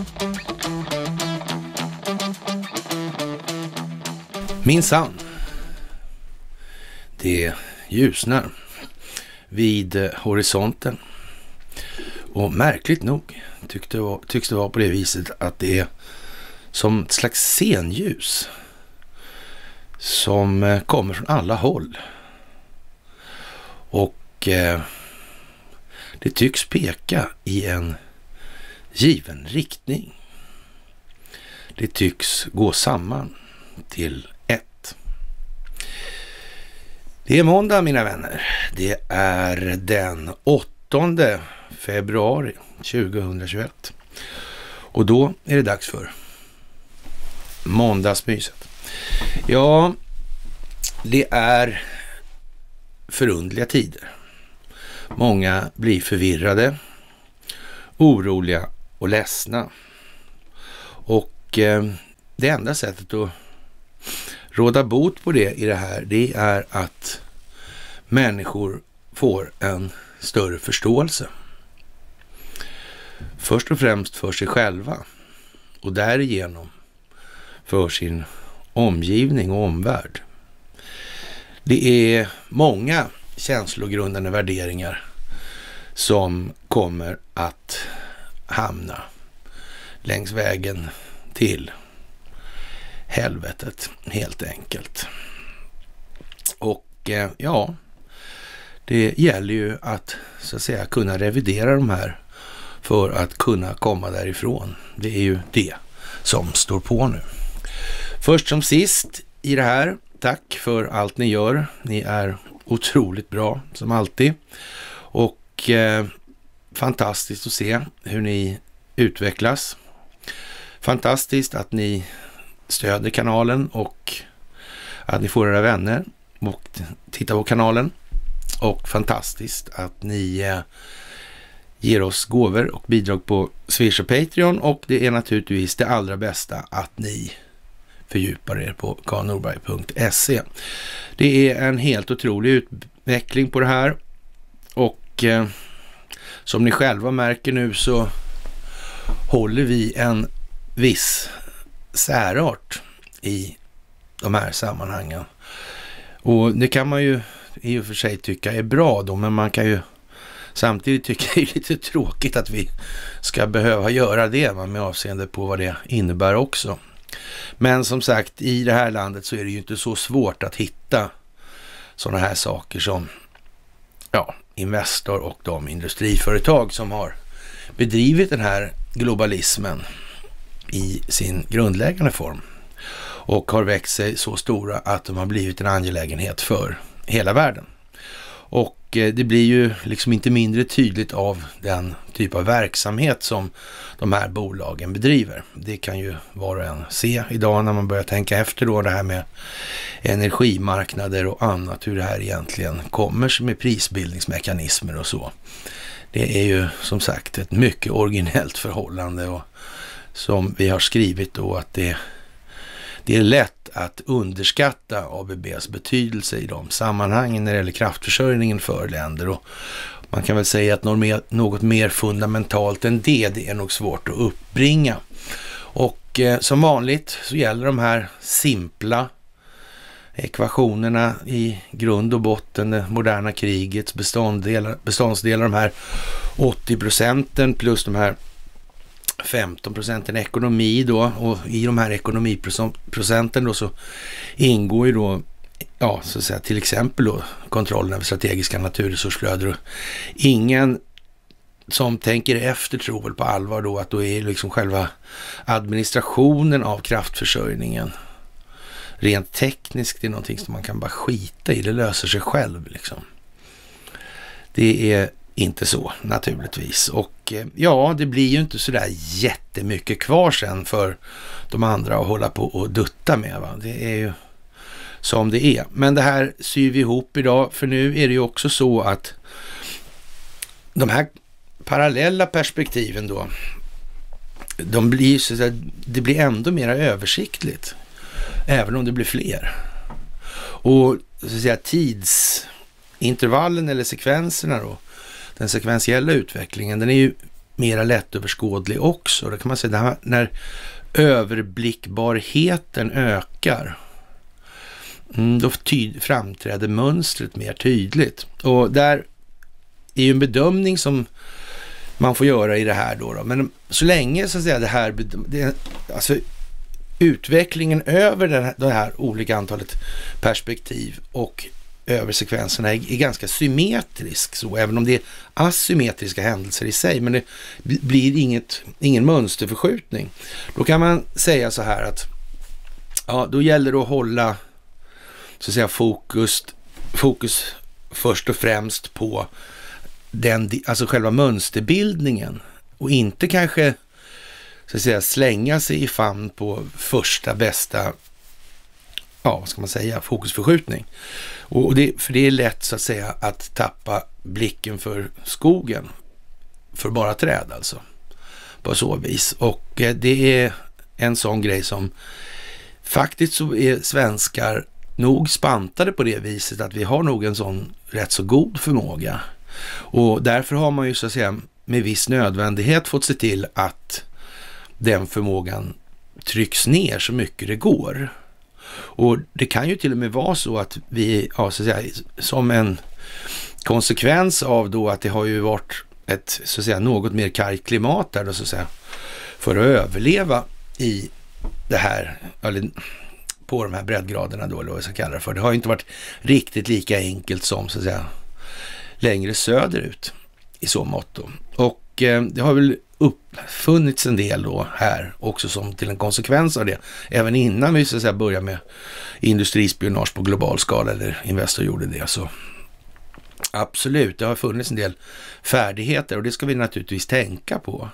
Minsann, det ljusnar vid horisonten och märkligt nog tycks det vara på det viset att det är som ett slags scenljus som kommer från alla håll och det tycks peka i en given riktning. Det tycks gå samman till ett. Det är måndag, mina vänner. Det är den 8 februari 2021. Och då är det dags för måndagsmyset. Ja, det är förundliga tider. Många blir förvirrade, oroliga och ledsna. Och det enda sättet att råda bot på det i det här, det är att människor får en större förståelse. Först och främst för sig själva och därigenom för sin omgivning och omvärld. Det är många känslogrundande värderingar som kommer att hamna längs vägen till helvetet helt enkelt. Och ja, det gäller ju att så att säga kunna revidera de här för att kunna komma därifrån. Det är ju det som står på nu. Först som sist i det här, tack för allt ni gör. Ni är otroligt bra som alltid. Och fantastiskt att se hur ni utvecklas. Fantastiskt att ni stöder kanalen och att ni får era vänner och titta på kanalen. Och fantastiskt att ni ger oss gåvor och bidrag på Swish och Patreon. Och det är naturligtvis det allra bästa att ni fördjupar er på karlnorberg.se. Det är en helt otrolig utveckling på det här. Och som ni själva märker nu så håller vi en viss särart i de här sammanhangen. Och det kan man ju i och för sig tycka är bra då, men man kan ju samtidigt tycka det är lite tråkigt att vi ska behöva göra det med avseende på vad det innebär också. Men som sagt, i det här landet så är det ju inte så svårt att hitta sådana här saker som Investor och de industriföretag som har bedrivit den här globalismen i sin grundläggande form och har växt sig så stora att de har blivit en angelägenhet för hela världen. Och det blir ju liksom inte mindre tydligt av den typ av verksamhet som de här bolagen bedriver. Det kan ju var och en se idag när man börjar tänka efter då det här med energimarknader och annat, hur det här egentligen kommer med prisbildningsmekanismer och så. Det är ju som sagt ett mycket originellt förhållande och som vi har skrivit då att det är lätt att underskatta ABBs betydelse i de sammanhangen när det gäller kraftförsörjningen för länder, och man kan väl säga att något mer fundamentalt än det är nog svårt att uppbringa. Och som vanligt så gäller de här simpla ekvationerna i grund och botten, det moderna krigets beståndsdelar, de här 80% plus de här 15% ekonomi då, och i de här ekonomiprocenten då så ingår ju då så att säga till exempel då kontrollen över strategiska naturresursflöden. Ingen som tänker efter tror väl på allvar då att då är liksom själva administrationen av kraftförsörjningen rent tekniskt är någonting som man kan bara skita i, det löser sig själv liksom. Det är inte så naturligtvis. Och det blir ju inte sådär jättemycket kvar sen för de andra att hålla på och dutta med. Va? Det är ju som det är. Men det här syr vi ihop idag, för nu är det ju också så att de här parallella perspektiven då, de blir så att det blir ändå mer översiktligt, även om det blir fler. Och så att säga tidsintervallen eller sekvenserna då, den sekventiella utvecklingen, den är ju mera lättöverskådlig också. Då kan man säga det här, när överblickbarheten ökar, då framträder mönstret mer tydligt. Och där är ju en bedömning som man får göra i det här då. Men så länge så att säga alltså utvecklingen över det här olika antalet perspektiv och över sekvenserna är ganska symmetrisk, så även om det är asymmetriska händelser i sig, men det blir ingen mönsterförskjutning. Då kan man säga så här att då gäller det att hålla så att säga fokus först och främst på alltså själva mönsterbildningen, och inte kanske så att säga slänga sig i famn på första bästa vad ska man säga, fokusförskjutning. För det är lätt så att säga att tappa blicken för skogen, för bara träd alltså, på så vis. Och det är en sån grej som faktiskt så är svenskar nog spantade på det viset att vi har nog en sån rätt så god förmåga. Och därför har man ju så att säga med viss nödvändighet fått se till att den förmågan trycks ner så mycket det går. Och det kan ju till och med vara så att vi, så att säga, som en konsekvens av då att det har ju varit ett så att säga något mer kargt klimat där då, så att säga, för att överleva i det här, eller på de här breddgraderna då, eller vad jag ska kalla det för. Det har ju inte varit riktigt lika enkelt som så att säga längre söderut i så mått då. Och det har väl uppfunnits en del då här också som till en konsekvens av det. Även innan vi så att säga börjar med industrispionage på global skala, eller Investor gjorde det, så absolut, det har funnits en del färdigheter och det ska vi naturligtvis tänka på.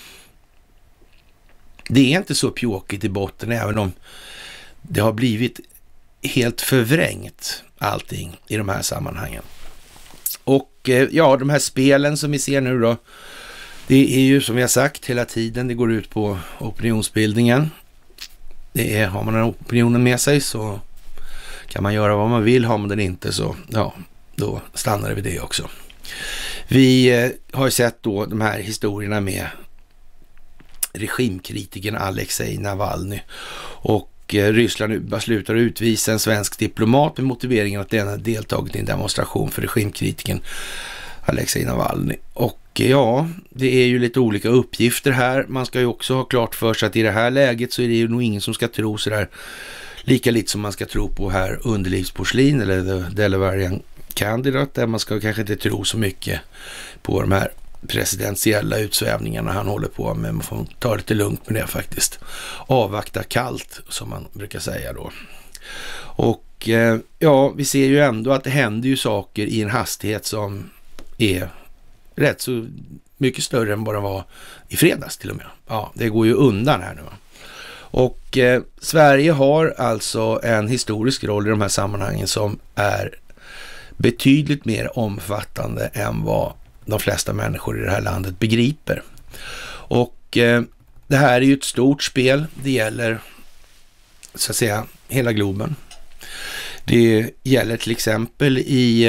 Det är inte så pjåkigt i botten, även om det har blivit helt förvrängt allting i de här sammanhangen. Och de här spelen som vi ser nu då, det är ju som vi har sagt hela tiden, det går ut på opinionsbildningen. Har man den opinionen med sig så kan man göra vad man vill, har man den inte så då stannar det vid det också. Vi har ju sett då de här historierna med regimkritiken Alexej Navalny, och Ryssland beslutar att utvisa en svensk diplomat med motiveringen att den har deltagit i en demonstration för regimkritiken Alexej Navalny. Och det är ju lite olika uppgifter här. Man ska ju också ha klart för sig att i det här läget så är det ju nog ingen som ska tro så där lika lite som man ska tro på här underlivsporslin eller The Delaverian Candidate, där man ska kanske inte tro så mycket på de här presidentiella utsvävningarna han håller på med. Man får ta lite lugnt med det faktiskt. Avvakta kallt, som man brukar säga då. Och vi ser ju ändå att det händer ju saker i en hastighet som är rätt så mycket större än vad det var i fredags till och med. Ja, det går ju undan här nu. Och Sverige har alltså en historisk roll i de här sammanhangen som är betydligt mer omfattande än vad de flesta människor i det här landet begriper. Och det här är ju ett stort spel. Det gäller så att säga hela globen. Det gäller till exempel i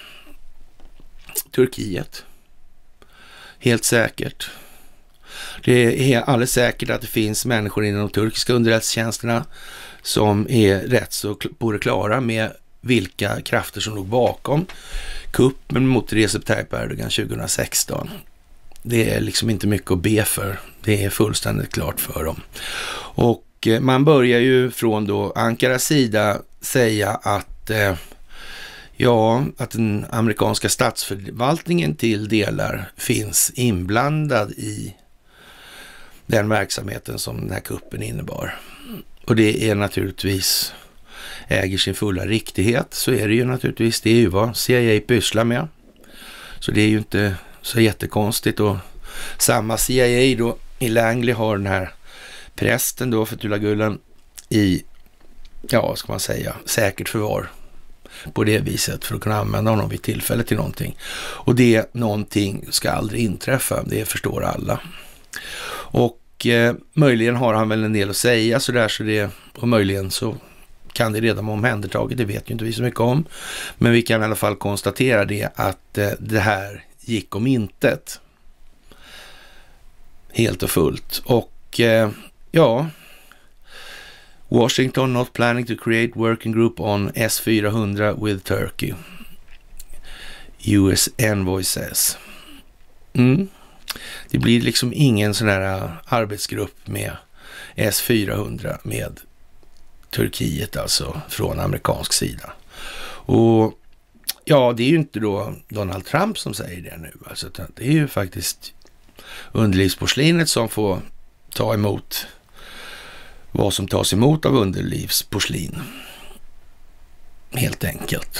Turkiet. Helt säkert. Det är alldeles säkert att det finns människor inom de turkiska underrättelsetjänsterna som är rätt så på det klara med vilka krafter som låg bakom kuppen mot Recep Tayyip Erdogan 2016. Det är liksom inte mycket att be för. Det är fullständigt klart för dem. Och man börjar ju från då Ankaras sida säga att att den amerikanska statsförvaltningen till delar finns inblandad i den verksamheten som den här kuppen innebar. Och det är naturligtvis äger sin fulla riktighet, så är det ju naturligtvis. Det är ju vad CIA pysslar med. Så det är ju inte så jättekonstigt. Och samma CIA då i Langley har den här prästen då, Fethullah Gulen, i, ska man säga, säkert förvar på det viset för att kunna använda honom vid tillfälle till någonting. Och det någonting ska aldrig inträffa, det förstår alla. Och möjligen har han väl en del att säga och möjligen så kan det redan vara omhändertaget, det vet ju inte vi så mycket om. Men vi kan i alla fall konstatera det att det här gick om intet. helt och fullt. Och Washington not planning to create working group on S-400 with Turkey. US envoy says. Det blir liksom ingen sån här arbetsgrupp med S-400 med Turkiet, alltså från amerikansk sida. Och ja, det är ju inte då Donald Trump som säger det nu. Alltså, det är ju faktiskt underlivsporslinet som får ta emot vad som tas emot av underlivsporslin. Helt enkelt.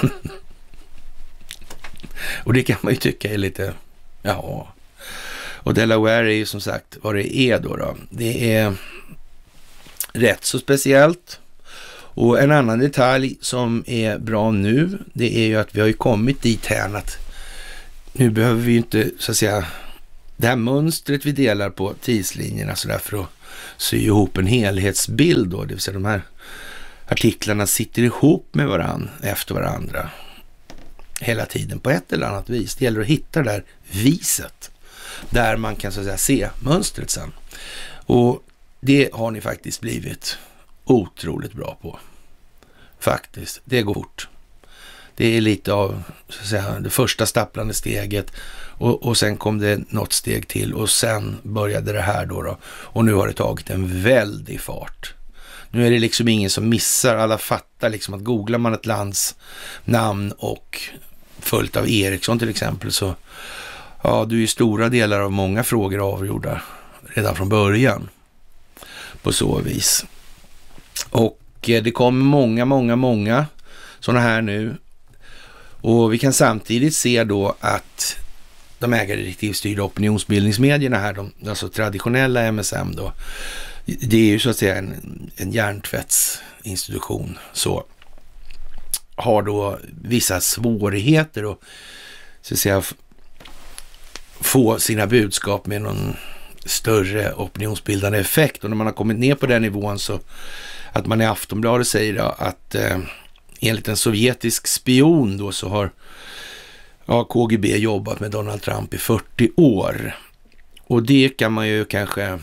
Och det kan man ju tycka är lite, ja. Och Delaware är ju som sagt vad det är då. Det är rätt så speciellt. Och en annan detalj som är bra nu, det är ju att vi har ju kommit dit här att nu behöver vi ju inte, så att säga, det här mönstret vi delar på tidslinjerna så där för att sy ihop en helhetsbild då, det vill säga de här artiklarna sitter ihop med varann efter varandra hela tiden på ett eller annat vis. Det gäller att hitta det där viset där man kan så att säga se mönstret sen. Och det har ni faktiskt blivit otroligt bra på. Faktiskt. Det går fort. Det är lite av så att säga, det första stapplande steget och sen kom det något steg till och sen började det här då. Och nu har det tagit en väldig fart. Nu är det liksom ingen som missar. Alla fattar liksom att googlar man ett lands namn och följt av Ericsson till exempel så ja, du är ju stora delar av många frågor avgjorda redan från början på så vis. Och det kommer många sådana här nu. Och vi kan samtidigt se då att de ägardirektivstyrda opinionsbildningsmedierna här, alltså traditionella MSM då, det är ju så att säga en hjärntvättsinstitution, så har då vissa svårigheter att så att säga få sina budskap med någon större opinionsbildande effekt. Och när man har kommit ner på den nivån så att man i Aftonbladet säger då att enligt en sovjetisk spion då så har KGB jobbat med Donald Trump i 40 år. Och det kan man ju kanske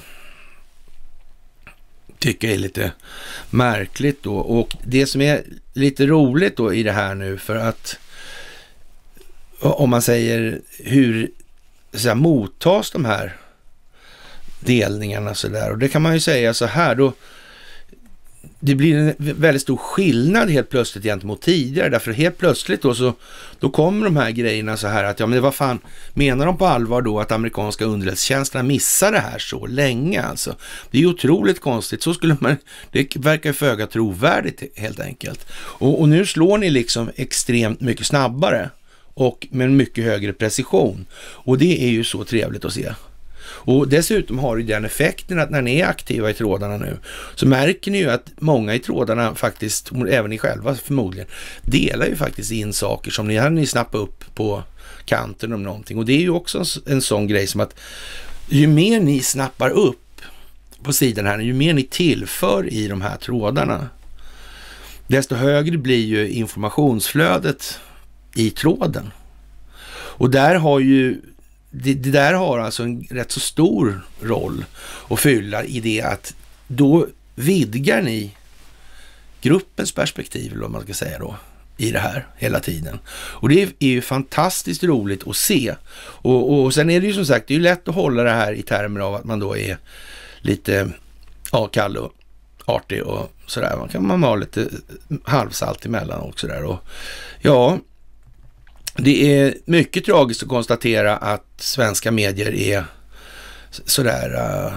tycka är lite märkligt då. Och det som är lite roligt då i det här nu, för att om man säger hur så här, mottas de här delningarna så där, och det kan man ju säga så här då, det blir en väldigt stor skillnad helt plötsligt gentemot tidigare, därför helt plötsligt då kommer de här grejerna så här att ja men vad fan, menar de på allvar då att amerikanska underrättelsetjänsterna missar det här så länge alltså? Det är ju otroligt konstigt, så skulle man, det verkar föga trovärdigt helt enkelt. Och nu slår ni liksom extremt mycket snabbare och med en mycket högre precision, och det är ju så trevligt att se. Och dessutom har det den effekten att när ni är aktiva i trådarna nu så märker ni ju att många i trådarna faktiskt, även ni själva förmodligen, delar ju faktiskt in saker som ni snappar upp på kanten om någonting. Och det är ju också en sån grej som att ju mer ni snappar upp på sidan här, ju mer ni tillför i de här trådarna, desto högre blir ju informationsflödet i tråden. Och där har ju det där har alltså en rätt så stor roll att fylla i det att då vidgar ni gruppens perspektiv, eller vad man ska säga då, i det här hela tiden. Och det är ju fantastiskt roligt att se. Och sen är det ju som sagt, det är ju lätt att hålla det här i termer av att man då är lite kall och artig och sådär. Man kan vara lite halvsalt emellan och sådär. Och ja, det är mycket tragiskt att konstatera att svenska medier är sådär,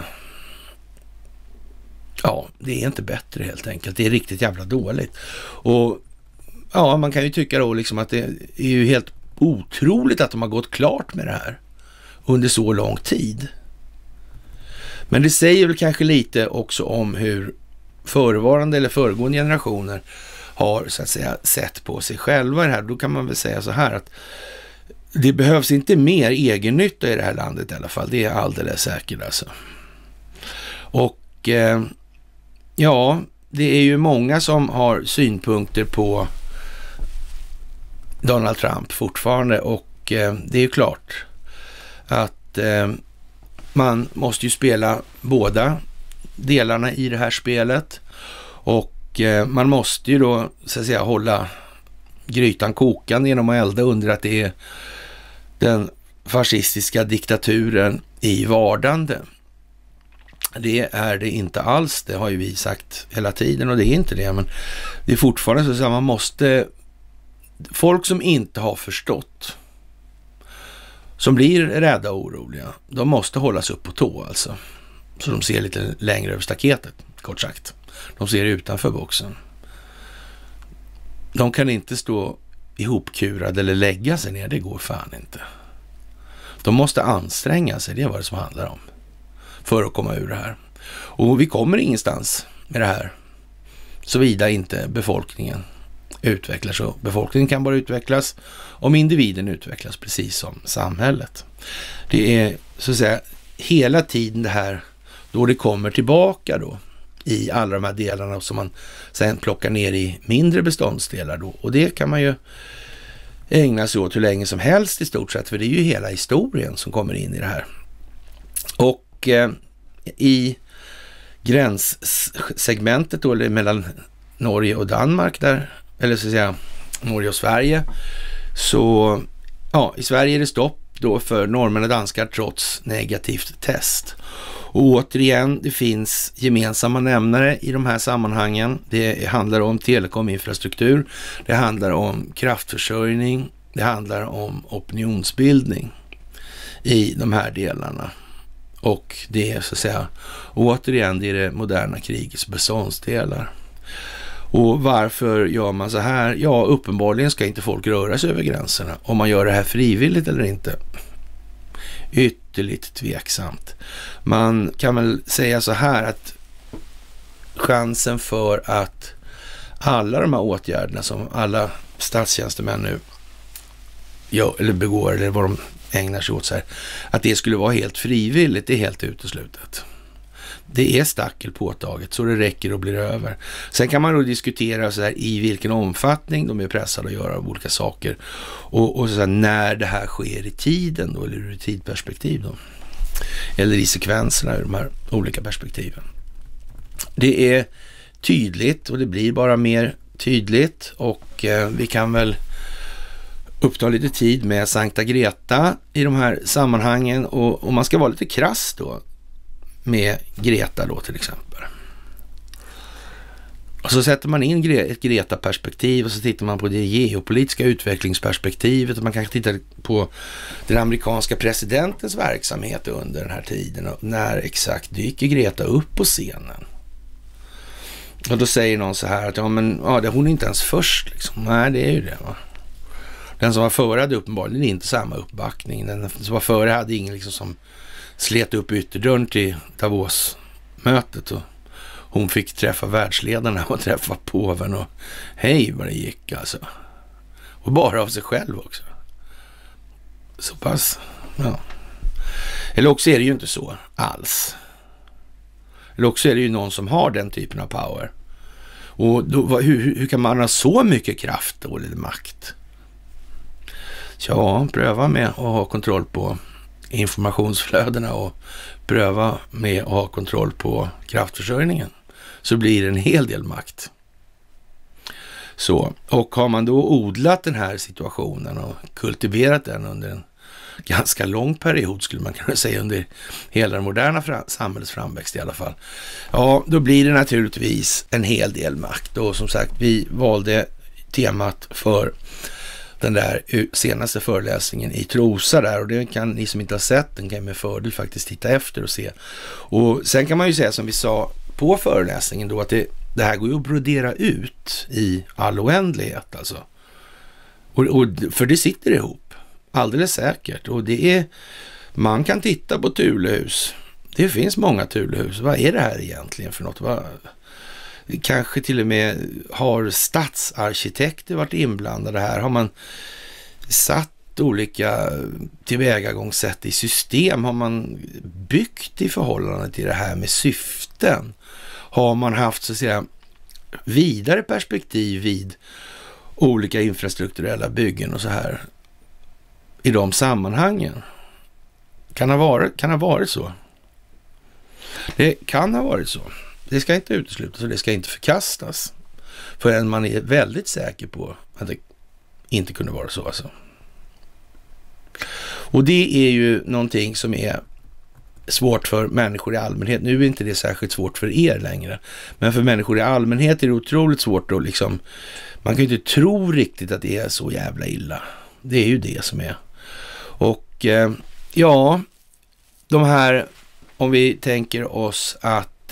det är inte bättre helt enkelt. Det är riktigt jävla dåligt. Och ja, man kan ju tycka då liksom att det är ju helt otroligt att de har gått klart med det här under så lång tid. Men det säger väl kanske lite också om hur förevarande eller föregående generationer har så att säga sett på sig själva i det här. Då kan man väl säga så här att det behövs inte mer egennytta i det här landet i alla fall. Det är alldeles säkert alltså. Och det är ju många som har synpunkter på Donald Trump fortfarande, och det är ju klart att man måste ju spela båda delarna i det här spelet och man måste ju då så att säga hålla grytan kokande genom att elda under att det är den fascistiska diktaturen i vardande. Det är det inte alls, det har ju vi sagt hela tiden och det är inte det, men det är fortfarande så att man måste, folk som inte har förstått, som blir rädda och oroliga, de måste hållas upp på tå alltså. Så de ser lite längre över staketet, kort sagt. De ser utanför boxen. De kan inte stå ihopkurade eller lägga sig ner, det går fan inte. De måste anstränga sig, det är vad det som handlar om, för att komma ur det här. Och vi kommer ingenstans med det här, såvida inte befolkningen utvecklas. Så befolkningen kan bara utvecklas om individen utvecklas, precis som samhället. Det är så att säga hela tiden det här då det kommer tillbaka då i alla de här delarna som man sen plockar ner i mindre beståndsdelar då. Och det kan man ju ägna sig åt hur länge som helst i stort sett, för det är ju hela historien som kommer in i det här. Och i gränssegmentet då, eller mellan Norge och Danmark där, eller så att säga Norge och Sverige, så ja, i Sverige är det stopp då för norrmän och danskar trots negativt test. Och återigen, det finns gemensamma nämnare i de här sammanhangen. Det handlar om telekominfrastruktur, det handlar om kraftförsörjning, det handlar om opinionsbildning i de här delarna. Och det är så att säga, återigen, det är det moderna krigets beståndsdelar. Och varför gör man så här? Ja, uppenbarligen ska inte folk röra sig över gränserna. Om man gör det här frivilligt eller inte. Ytterligt tveksamt. Man kan väl säga så här att chansen för att alla de här åtgärderna som alla statstjänstemän nu gör, eller begår, eller vad de ägnar sig åt så här, att det skulle vara helt frivilligt, det är helt uteslutet. Det är stackel påtaget så det räcker och blir över. Sen kan man då diskutera så här, i vilken omfattning de är pressade att göra olika saker och så här, när det här sker i tiden då, eller ur ett tidperspektiv då. Eller i sekvenserna ur de här olika perspektiven. Det är tydligt och det blir bara mer tydligt och vi kan väl uppta lite tid med Sankta Greta i de här sammanhangen och man ska vara lite krass då med Greta då till exempel. Och så sätter man in ett Greta-perspektiv och så tittar man på det geopolitiska utvecklingsperspektivet och man kanske tittar på den amerikanska presidentens verksamhet under den här tiden och när exakt dyker Greta upp på scenen. Och då säger någon så här att hon är inte ens först liksom. Nej, det är ju det va. Den som var före hade uppenbarligen inte samma uppbackning. Den som var före hade ingen liksom som slet upp ytterdörren till Davos-mötet och hon fick träffa världsledarna och träffa påven och hej vad det gick alltså. Och bara av sig själv också. Så pass, ja. Eller också är det ju inte så alls. Eller också är det ju någon som har den typen av power. Och då, hur kan man ha så mycket kraft då, eller makt? Ja, pröva med att ha kontroll på informationsflödena och pröva med att ha kontroll på kraftförsörjningen. Så blir det en hel del makt. Så, och har man då odlat den här situationen och kultiverat den under en ganska lång period skulle man kunna säga under hela det moderna samhällets framväxt i alla fall. Ja, då blir det naturligtvis en hel del makt och som sagt vi valde temat för den där senaste föreläsningen i Trosa där och det kan ni som inte har sett den kan med fördel faktiskt titta efter och se. Och sen kan man ju säga som vi sa på föreläsningen då att det här går ju att brodera ut i all oändlighet alltså. Och för det sitter ihop alldeles säkert och det är man kan titta på Thulehus. Det finns många Thulehus. Vad är det här egentligen för något? Kanske till och med har stadsarkitekter varit inblandade här. Har man satt olika tillvägagångssätt i system? Har man byggt i förhållande till det här med syften? Har man haft så att säga vidare perspektiv vid olika infrastrukturella byggen och så här i de sammanhangen? Kan ha varit så. Det kan ha varit så. Det ska inte uteslutas och det ska inte förkastas förrän man är väldigt säker på att det inte kunde vara så alltså. Och det är ju någonting som är svårt för människor i allmänhet. Nu är inte det särskilt svårt för er längre. Men för människor i allmänhet är det otroligt svårt att liksom, man kan ju inte tro riktigt att det är så jävla illa. Det är ju det som är. Och ja, de här, om vi tänker oss att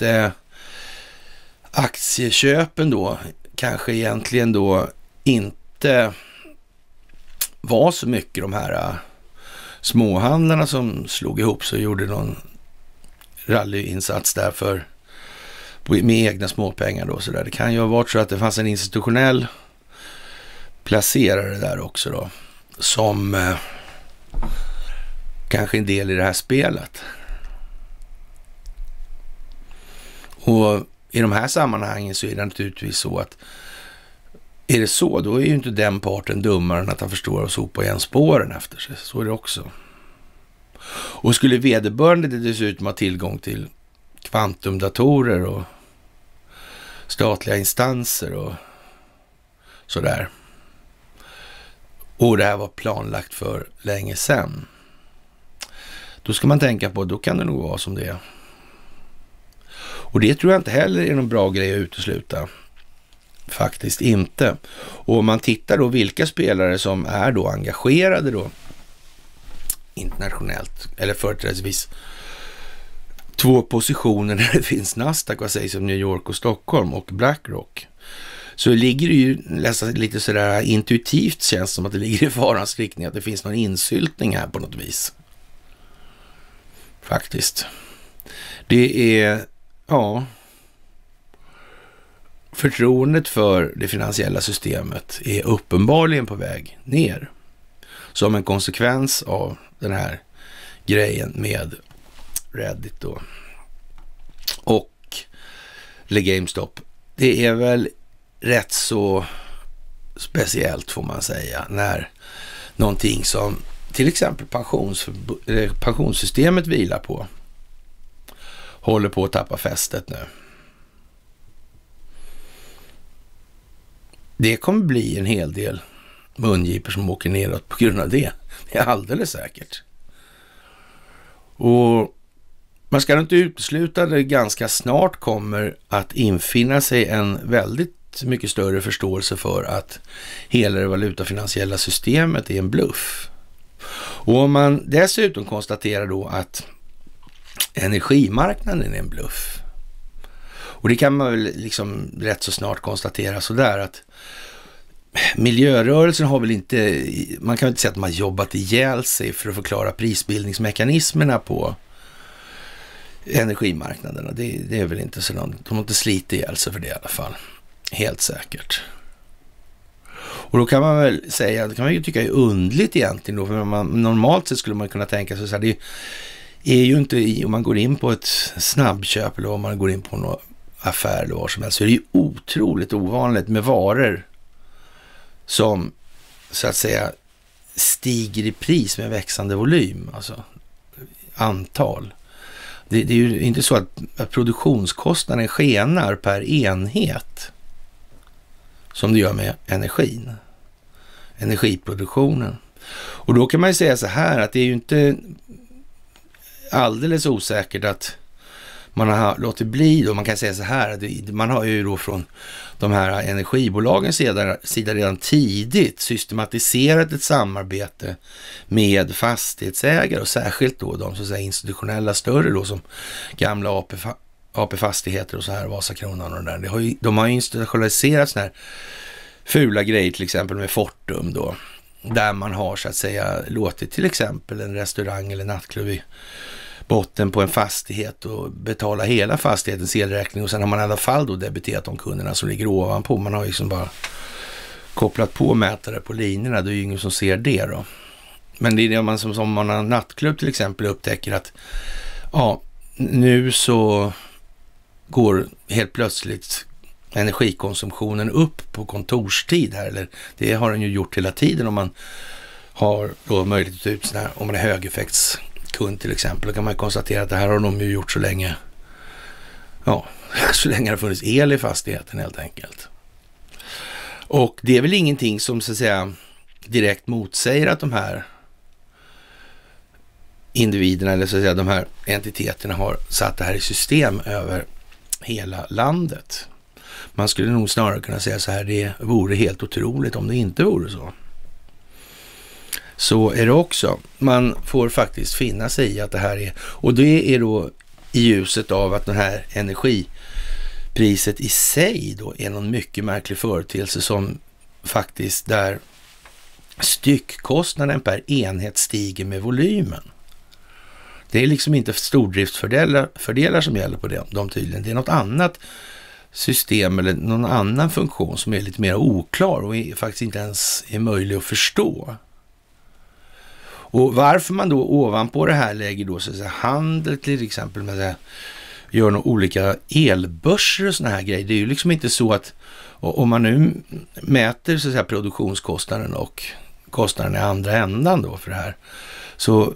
aktieköpen då kanske egentligen då inte var så mycket de här småhandlarna som slog ihop så gjorde någon rallyinsats där med egna småpengar då så där. Det kan ju ha varit så att det fanns en institutionell placerare där också då som kanske en del i det här spelet. Och i de här sammanhangen så är det naturligtvis så att är det så, då är ju inte den parten dummare än att han förstår och sopa igen spåren efter sig. Så är det också. Och skulle vederbörande dessutom ha tillgång till kvantumdatorer och statliga instanser och sådär. Och det här var planlagt för länge sedan. Då ska man tänka på, då kan det nog vara som det är. Och det tror jag inte heller är någon bra grej att utesluta. Faktiskt inte. Och om man tittar då vilka spelare som är då engagerade då internationellt, eller företrädesvis två positioner där det finns Nasdaq, vad sägs om New York och Stockholm och BlackRock, så ligger det ju lite sådär intuitivt, känns som att det ligger i farans riktning att det finns någon insyltning här på något vis. Faktiskt. Det är, ja, förtroendet för det finansiella systemet är uppenbarligen på väg ner som en konsekvens av den här grejen med Reddit då. Och GameStop. Det är väl rätt så speciellt får man säga när någonting som till exempel pensionssystemet vilar på håller på att tappa fästet nu. Det kommer bli en hel del mungipor som åker neråt på grund av det. Det är alldeles säkert. Och man ska inte utesluta att det ganska snart kommer att infinna sig en väldigt mycket större förståelse för att hela det valutafinansiella systemet är en bluff. Och om man dessutom konstaterar då att energimarknaden är en bluff. Och det kan man väl liksom rätt så snart konstatera sådär att miljörörelsen har väl inte, man kan väl inte säga att man jobbat ihjäl sig för att förklara prisbildningsmekanismerna på energimarknaderna. Det är väl inte så, de har inte slitit ihjäl sig för det i alla fall. Helt säkert. Och då kan man väl säga, det kan man ju tycka är undligt egentligen då, för normalt sett skulle man kunna tänka sig så här, det är ju inte, om man går in på ett snabbköp eller om man går in på någon affär eller vad som helst, så är det ju otroligt ovanligt med varor som så att säga stiger i pris med växande volym, alltså antal. Det är ju inte så att produktionskostnaden skenar per enhet som det gör med energiproduktionen. Och då kan man ju säga så här att det är ju inte alldeles osäkert att man har låtit bli då. Man kan säga så här att man har ju då från de här energibolagens sida redan tidigt systematiserat ett samarbete med fastighetsägare och särskilt då de så att säga institutionella större då som gamla AP Fastigheter och så här, Vasakronan och det där. De har ju institutionaliserat såna här fula grejer till exempel med Fortum då, där man har så att säga låtit till exempel en restaurang eller nattklubb i botten på en fastighet och betala hela fastighetens elräkning och sen har man i alla fall då debiterat de kunderna som ligger ovanpå. Man har ju liksom bara kopplat på mätare på linjerna, det är ju ingen som ser det då. Men det är det man som man har nattklubb till exempel upptäcker att ja, nu så går helt plötsligt energikonsumtionen upp på kontorstid här, eller det har den ju gjort hela tiden om man har då möjlighet att ta ut sådana här, om man är högeffektskund till exempel, då kan man konstatera att det här har de ju gjort så länge Ja, så länge det har funnits el i fastigheten helt enkelt. Och det är väl ingenting som så att säga direkt motsäger att de här individerna eller så att säga de här entiteterna har satt det här i system över hela landet. Man skulle nog snarare kunna säga så här, det vore helt otroligt om det inte vore så. Så är det också. Man får faktiskt finna sig i att det här är, och det är då i ljuset av att den här energipriset i sig då är någon mycket märklig företeelse som faktiskt där styckkostnaden per enhet stiger med volymen. Det är liksom inte stordriftsfördelar som gäller på de tydligen. Det är något annat system eller någon annan funktion som är lite mer oklar och faktiskt inte ens är möjlig att förstå. Och varför man då ovanpå det här lägger då så att säga handel till exempel med gör några olika elbörser och såna här grejer. Det är ju liksom inte så att om man nu mäter så att säga produktionskostnaden och kostnaden i andra ändan då för det här, så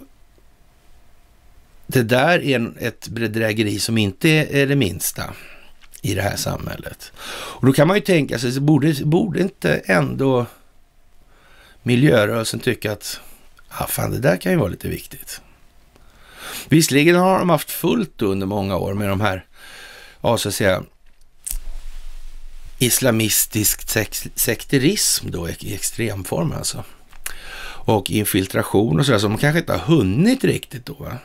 det där är ett bedrägeri som inte är det minsta i det här samhället. Och då kan man ju tänka sig, borde inte ändå miljörörelsen tycka att fan, det där kan ju vara lite viktigt. Visserligen har de haft fullt under många år med de här, ja så att säga, islamistisk sekterism då i extremform alltså. Och infiltration och sådär som man kanske inte har hunnit riktigt då. Va?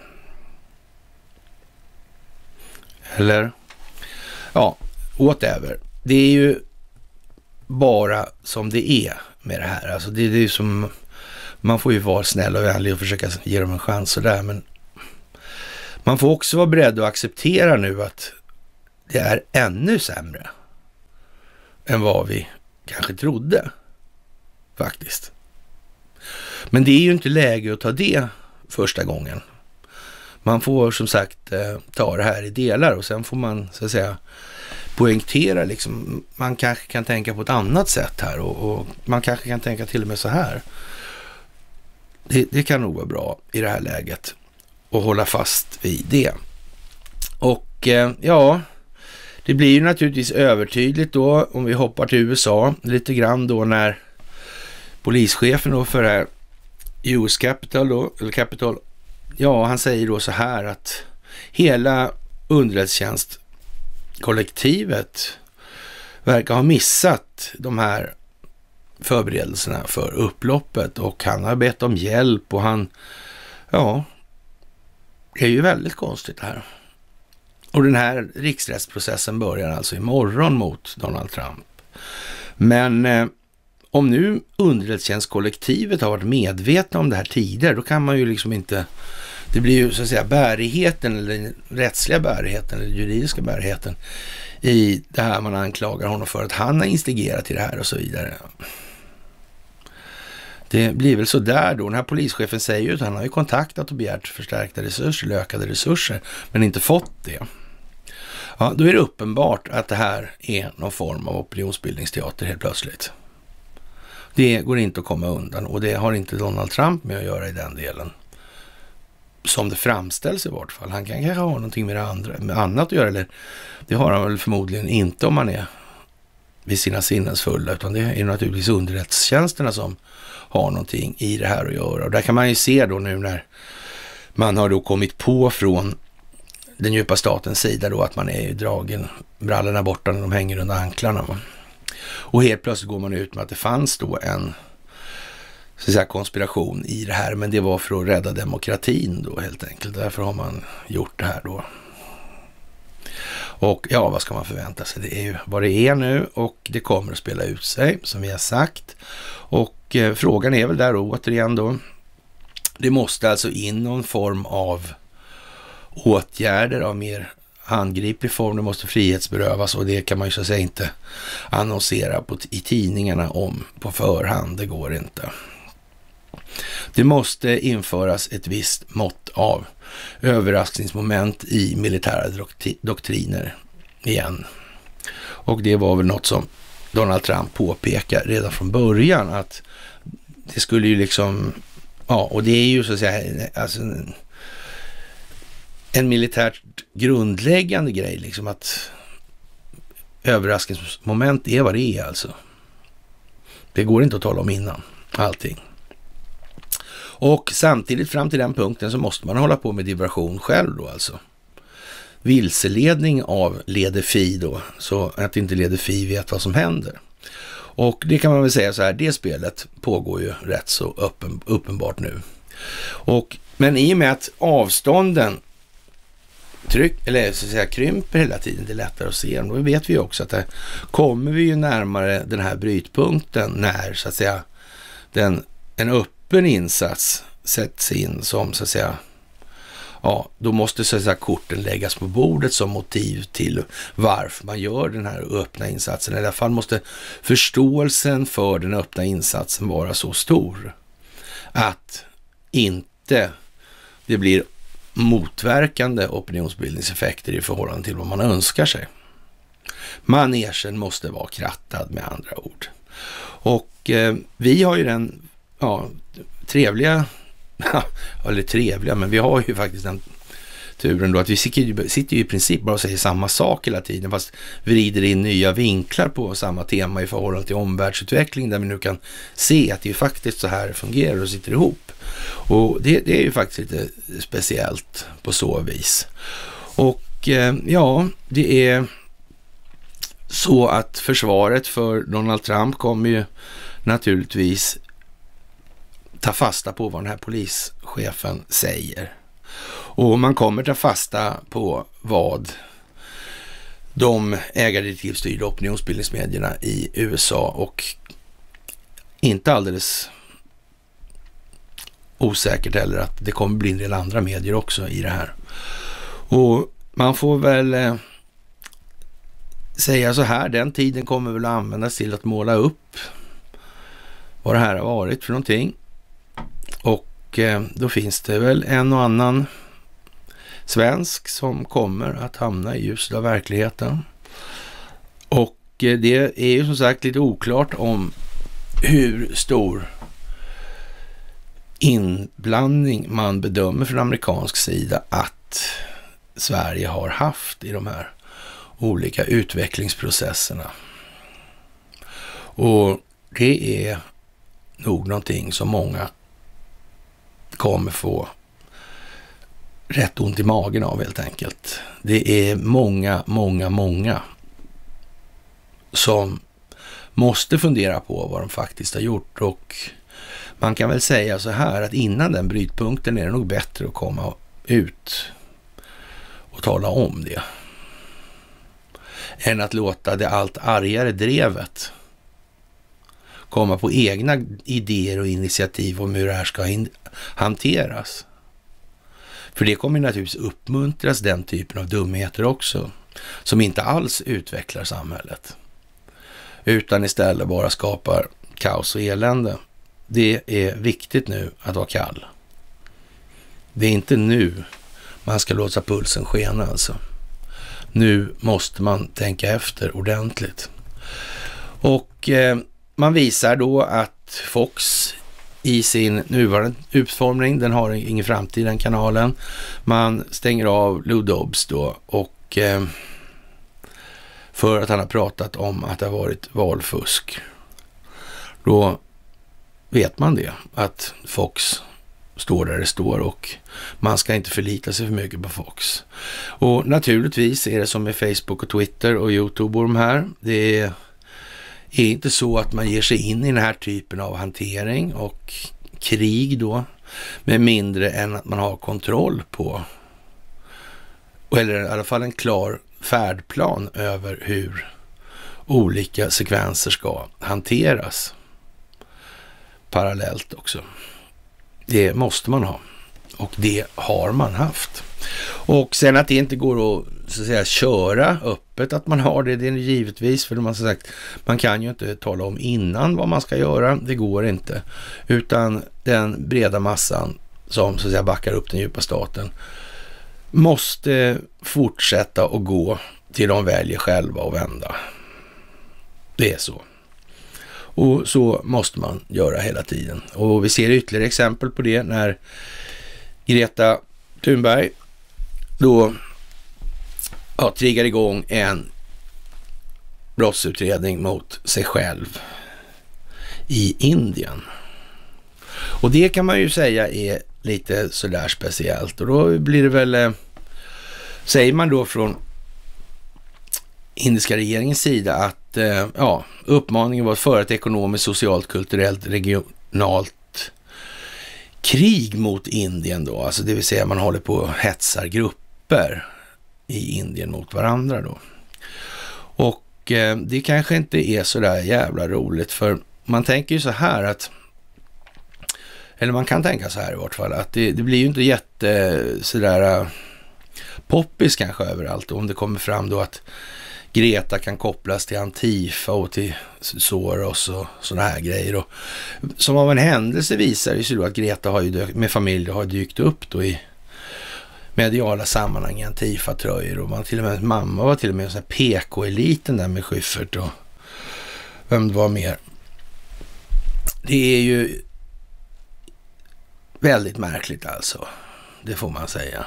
Eller? Ja, whatever. Det är ju bara som det är med det här. Alltså det är ju som, man får ju vara snäll och vänlig och försöka ge dem en chans sådär, men man får också vara beredd att acceptera nu att det är ännu sämre än vad vi kanske trodde faktiskt. Men det är ju inte läge att ta det första gången. Man får som sagt ta det här i delar och sen får man så att säga poängtera liksom, man kanske kan tänka på ett annat sätt här och man kanske kan tänka till och med så här. Det kan nog vara bra i det här läget att hålla fast vid det. Och ja, det blir ju naturligtvis övertydligt då om vi hoppar till USA lite grann då när polischefen då för det här US Capitol då, eller Capitol, ja han säger då så här att hela underrättelsetjänstkollektivet verkar ha missat de här förberedelserna för upploppet och han har bett om hjälp och han, ja, det är ju väldigt konstigt här. Och den här riksrättsprocessen börjar alltså imorgon mot Donald Trump. Men om nu underrättelsetjänstkollektivet har varit medvetna om det här tidigare, då kan man ju liksom inte, det blir ju så att säga bärigheten eller den rättsliga bärigheten eller juridiska bärigheten i det här man anklagar honom för att han har instigerat till det här och så vidare. Det blir väl så där då. Den här polischefen säger ju att han har ju kontaktat och begärt förstärkta resurser, ökade resurser, men inte fått det. Ja, då är det uppenbart att det här är någon form av opinionsbildningsteater helt plötsligt. Det går inte att komma undan och det har inte Donald Trump med att göra i den delen. Som det framställs i vart fall. Han kan kanske ha någonting med annat att göra, eller det har han väl förmodligen inte om han är vid sina sinnens fulla, utan det är naturligtvis underrättelsetjänsterna som har någonting i det här att göra. Och där kan man ju se då nu när man har då kommit på från den djupa statens sida då att man är dragen brallorna borta när de hänger under anklarna. Va? Och helt plötsligt går man ut med att det fanns då en så att säga konspiration i det här, men det var för att rädda demokratin då helt enkelt. Därför har man gjort det här då. Och ja, vad ska man förvänta sig? Det är ju vad det är nu och det kommer att spela ut sig som vi har sagt. Och frågan är väl där då, återigen då, det måste alltså in någon form av åtgärder av mer handgriplig form. Det måste frihetsberövas och det kan man ju så att säga inte annonsera i tidningarna om på förhand. Det går inte. Det måste införas ett visst mått av överraskningsmoment i militära doktriner igen. Och det var väl något som Donald Trump påpekar redan från början att det skulle ju liksom, ja, och det är ju så att säga alltså en militärt grundläggande grej, liksom att överraskningsmoment är vad det är alltså. Det går inte att tala om innan allting. Och samtidigt fram till den punkten så måste man hålla på med diversion själv då alltså. Vilseledning av leder fi då, så att inte leder fi vet vad som händer. Och det kan man väl säga så här, det spelet pågår ju rätt så uppenbart nu. Men i och med att avstånden krymper hela tiden, det är lättare att se dem. Då vet vi också att det kommer vi ju närmare den här brytpunkten när så att säga en öppen insats sätts in som så att säga, ja, då måste så att säga korten läggas på bordet som motiv till varför man gör den här öppna insatsen. I alla fall måste förståelsen för den öppna insatsen vara så stor att inte det blir motverkande opinionsbildningseffekter i förhållande till vad man önskar sig. Manegen måste vara krattad med andra ord. Och vi har ju den trevliga, men vi har ju faktiskt den turen då att vi sitter ju i princip bara och säger samma sak hela tiden, fast vrider in nya vinklar på samma tema i förhållande till omvärldsutveckling, där vi nu kan se att det är faktiskt så här fungerar och sitter ihop. Och det är ju faktiskt lite speciellt på så vis. Och det är så att försvaret för Donald Trump kommer ju naturligtvis ta fasta på vad den här polischefen säger. Och man kommer ta fasta på vad de ägardirektivstyrda opinionsbildningsmedierna i USA och inte alldeles osäkert heller att det kommer bli en del andra medier också i det här. Och man får väl säga så här, den tiden kommer väl att användas till att måla upp vad det här har varit för någonting. Och då finns det väl en och annan svensk som kommer att hamna i ljuset av verkligheten. Och det är ju som sagt lite oklart om hur stor inblandning man bedömer från amerikansk sida att Sverige har haft i de här olika utvecklingsprocesserna. Och det är nog någonting som många kommer få rätt ont i magen av helt enkelt. Det är många som måste fundera på vad de faktiskt har gjort, och man kan väl säga så här att innan den brytpunkten är det nog bättre att komma ut och tala om det än att låta det allt argare drevet komma på egna idéer och initiativ om hur det här ska hanteras. För det kommer naturligtvis uppmuntras den typen av dumheter också, som inte alls utvecklar samhället, utan istället bara skapar kaos och elände. Det är viktigt nu att vara kall. Det är inte nu man ska låta pulsen skena alltså. Nu måste man tänka efter ordentligt. Och man visar då att Fox i sin nuvarande utformning, den har ingen framtid den kanalen. Man stänger av Lou Dobbs då, och för att han har pratat om att det har varit valfusk. Då vet man det, att Fox står där det står, och man ska inte förlita sig för mycket på Fox. Och naturligtvis är det som med Facebook och Twitter och YouTube och de här. Det är inte så att man ger sig in i den här typen av hantering och krig då, med mindre än att man har kontroll på, eller i alla fall en klar färdplan över hur olika sekvenser ska hanteras parallellt också. Det måste man ha, och det har man haft. Och sen att det inte går att, så att säga, köra öppet att man har det är givetvis, för man, sagt, man kan ju inte tala om innan vad man ska göra, det går inte. Utan den breda massan som så att säga backar upp den djupa staten måste fortsätta att gå till de väljer själva och vända. Det är så. Och så måste man göra hela tiden. Och vi ser ytterligare exempel på det när Greta Thunberg då triggar igång en brottsutredning mot sig själv i Indien. Och det kan man ju säga är lite sådär speciellt. Och då blir det väl, säger man då från indiska regeringens sida att uppmaningen var att föra ett ekonomiskt, socialt, kulturellt, regionalt krig mot Indien då. Alltså det vill säga man håller på och hetsar grupper i Indien mot varandra då. Och det kanske inte är så där jävla roligt, för man tänker ju så här att, eller man kan tänka så här i vart fall, att det blir ju inte jätte sådär poppis kanske överallt om det kommer fram då att Greta kan kopplas till Antifa och till Soros och sådana här grejer. Och som av en händelse visar det sig då att Greta har ju med familj har dykt upp då i mediala sammanhang i Antifa-tröjor, och man till och med, mamma var till och med en sån här PK-eliten där med Schyffert och vem det var mer. Det är ju väldigt märkligt alltså, det får man säga.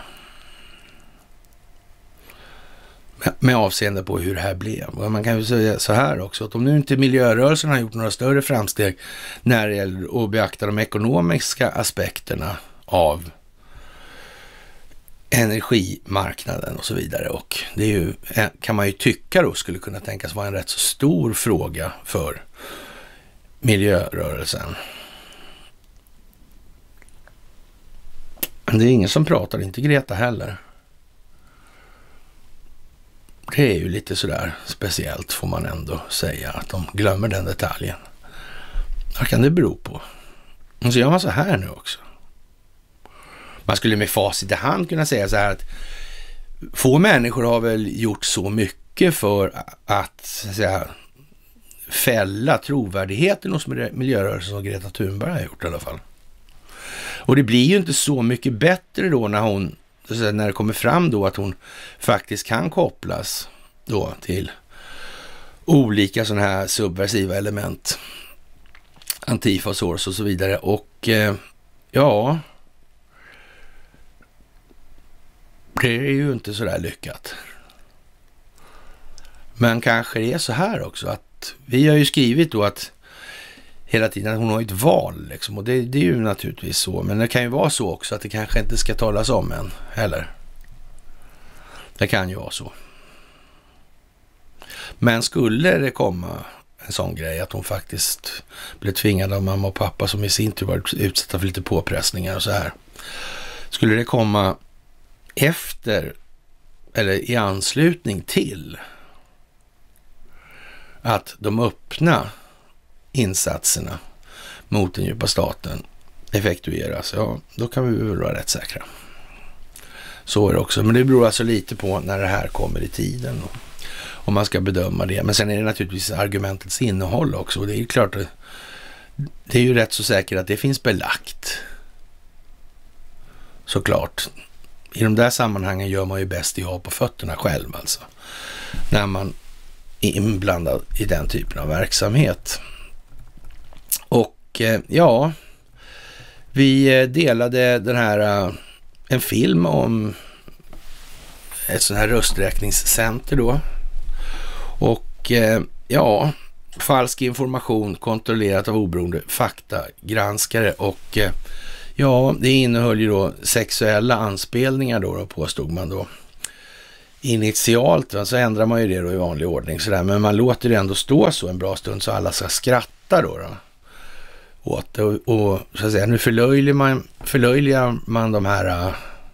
Med avseende på hur det här blev. Och man kan ju säga så här också, att om nu inte miljörörelsen har gjort några större framsteg när det gäller att beakta de ekonomiska aspekterna av energimarknaden och så vidare, och det är ju, kan man ju tycka då, skulle kunna tänkas vara en rätt så stor fråga för miljörörelsen. Men det är ingen som pratar, inte Greta heller. Det är ju lite sådär speciellt, får man ändå säga, att de glömmer den detaljen. Vad kan det bero på? Och så gör man så här nu också. Man skulle med facit i hand kunna säga så här att få människor har väl gjort så mycket för att så att säga, fälla trovärdigheten hos miljörörelsen som Greta Thunberg har gjort i alla fall. Och det blir ju inte så mycket bättre då när det kommer fram då att hon faktiskt kan kopplas då till olika sådana här subversiva element, Antifa, Soros och så vidare. Och det är ju inte så där lyckat. Men kanske det är så här också, att vi har ju skrivit då att hela tiden att hon har ett val liksom, och det är ju naturligtvis så, men det kan ju vara så också att det kanske inte ska talas om än heller. Det kan ju vara så. Men skulle det komma en sån grej att hon faktiskt blev tvingad av mamma och pappa, som i sin tur var utsatta för lite påpressningar och så här, skulle det komma efter eller i anslutning till att de öppna insatserna mot den djupa staten effektueras, då kan vi väl vara rätt säkra. Så är det också, men det beror alltså lite på när det här kommer i tiden och om man ska bedöma det. Men sen är det naturligtvis argumentets innehåll också, och det är ju klart att det är ju rätt så säkert att det finns belagt. Såklart. I de där sammanhangen gör man ju bäst i att ha på fötterna själv alltså. När man är inblandad i den typen av verksamhet. Och vi delade den här en film om ett sån här rösträkningscenter då. Och falsk information kontrollerat av oberoende faktagranskare, och det innehöll ju då sexuella anspelningar då påstod man då. Initialt så ändrar man ju det då i vanlig ordning sådär, men man låter det ändå stå så en bra stund så alla ska skratta då åt det, och så att säga, nu förlöjligar man de här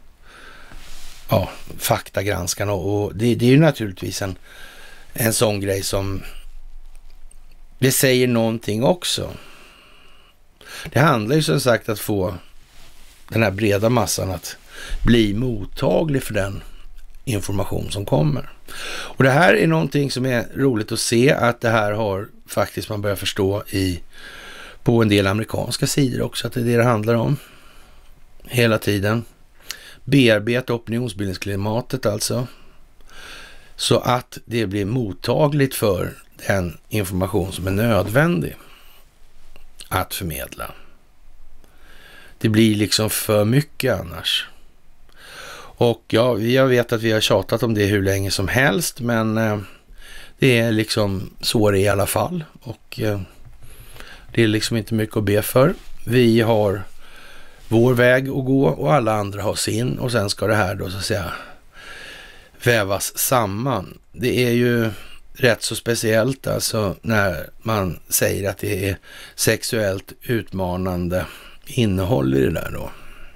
faktagranskarna, och det är ju naturligtvis en sån grej som det säger någonting också. Det handlar ju som sagt att få den här breda massan att bli mottaglig för den information som kommer. Och det här är någonting som är roligt att se, att det här har faktiskt man börjar förstå på en del amerikanska sidor också, att det är det handlar om hela tiden. Bearbeta opinionsbildningsklimatet alltså, så att det blir mottagligt för den information som är nödvändig att förmedla. Det blir liksom för mycket annars. Och ja, jag vet att vi har tjatat om det hur länge som helst, men det är liksom så det är i alla fall. Och det är liksom inte mycket att be för. Vi har vår väg att gå och alla andra har sin, och sen ska det här då så att säga vävas samman. Det är ju rätt så speciellt alltså när man säger att det är sexuellt utmanande innehåll i det där då.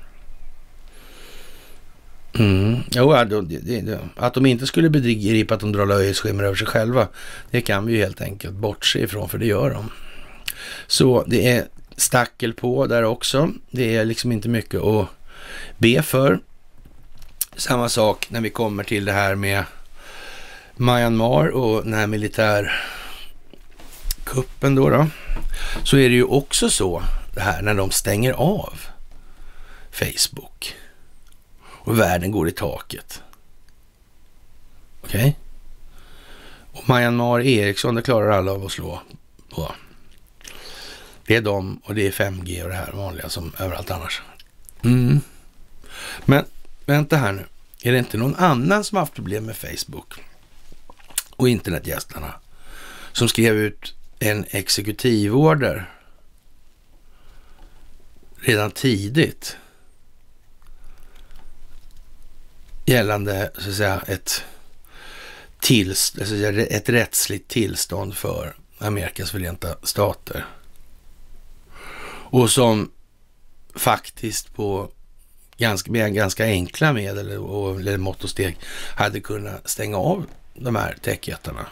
Jo, att de inte skulle begripa att de drar löjesskimmer över sig själva, det kan vi ju helt enkelt bortse ifrån, för det gör de. Så det är stackel på där också. Det är liksom inte mycket att be för. Samma sak när vi kommer till det här med Myanmar och den här militärkuppen då. Så är det ju också så det här när de stänger av Facebook och världen går i taket. Okej? Och Myanmar, Ericsson, det klarar alla av att slå på. Det är de och det är 5G och det här vanliga som överallt annars. Men vänta här nu. Är det inte någon annan som har haft problem med Facebook och internetgästarna som skrev ut en exekutivorder redan tidigt gällande så att säga ett rättsligt tillstånd för Amerikas förenta stater, och som faktiskt på ganska enkla medel eller mått och steg hade kunnat stänga av de här techjättarna.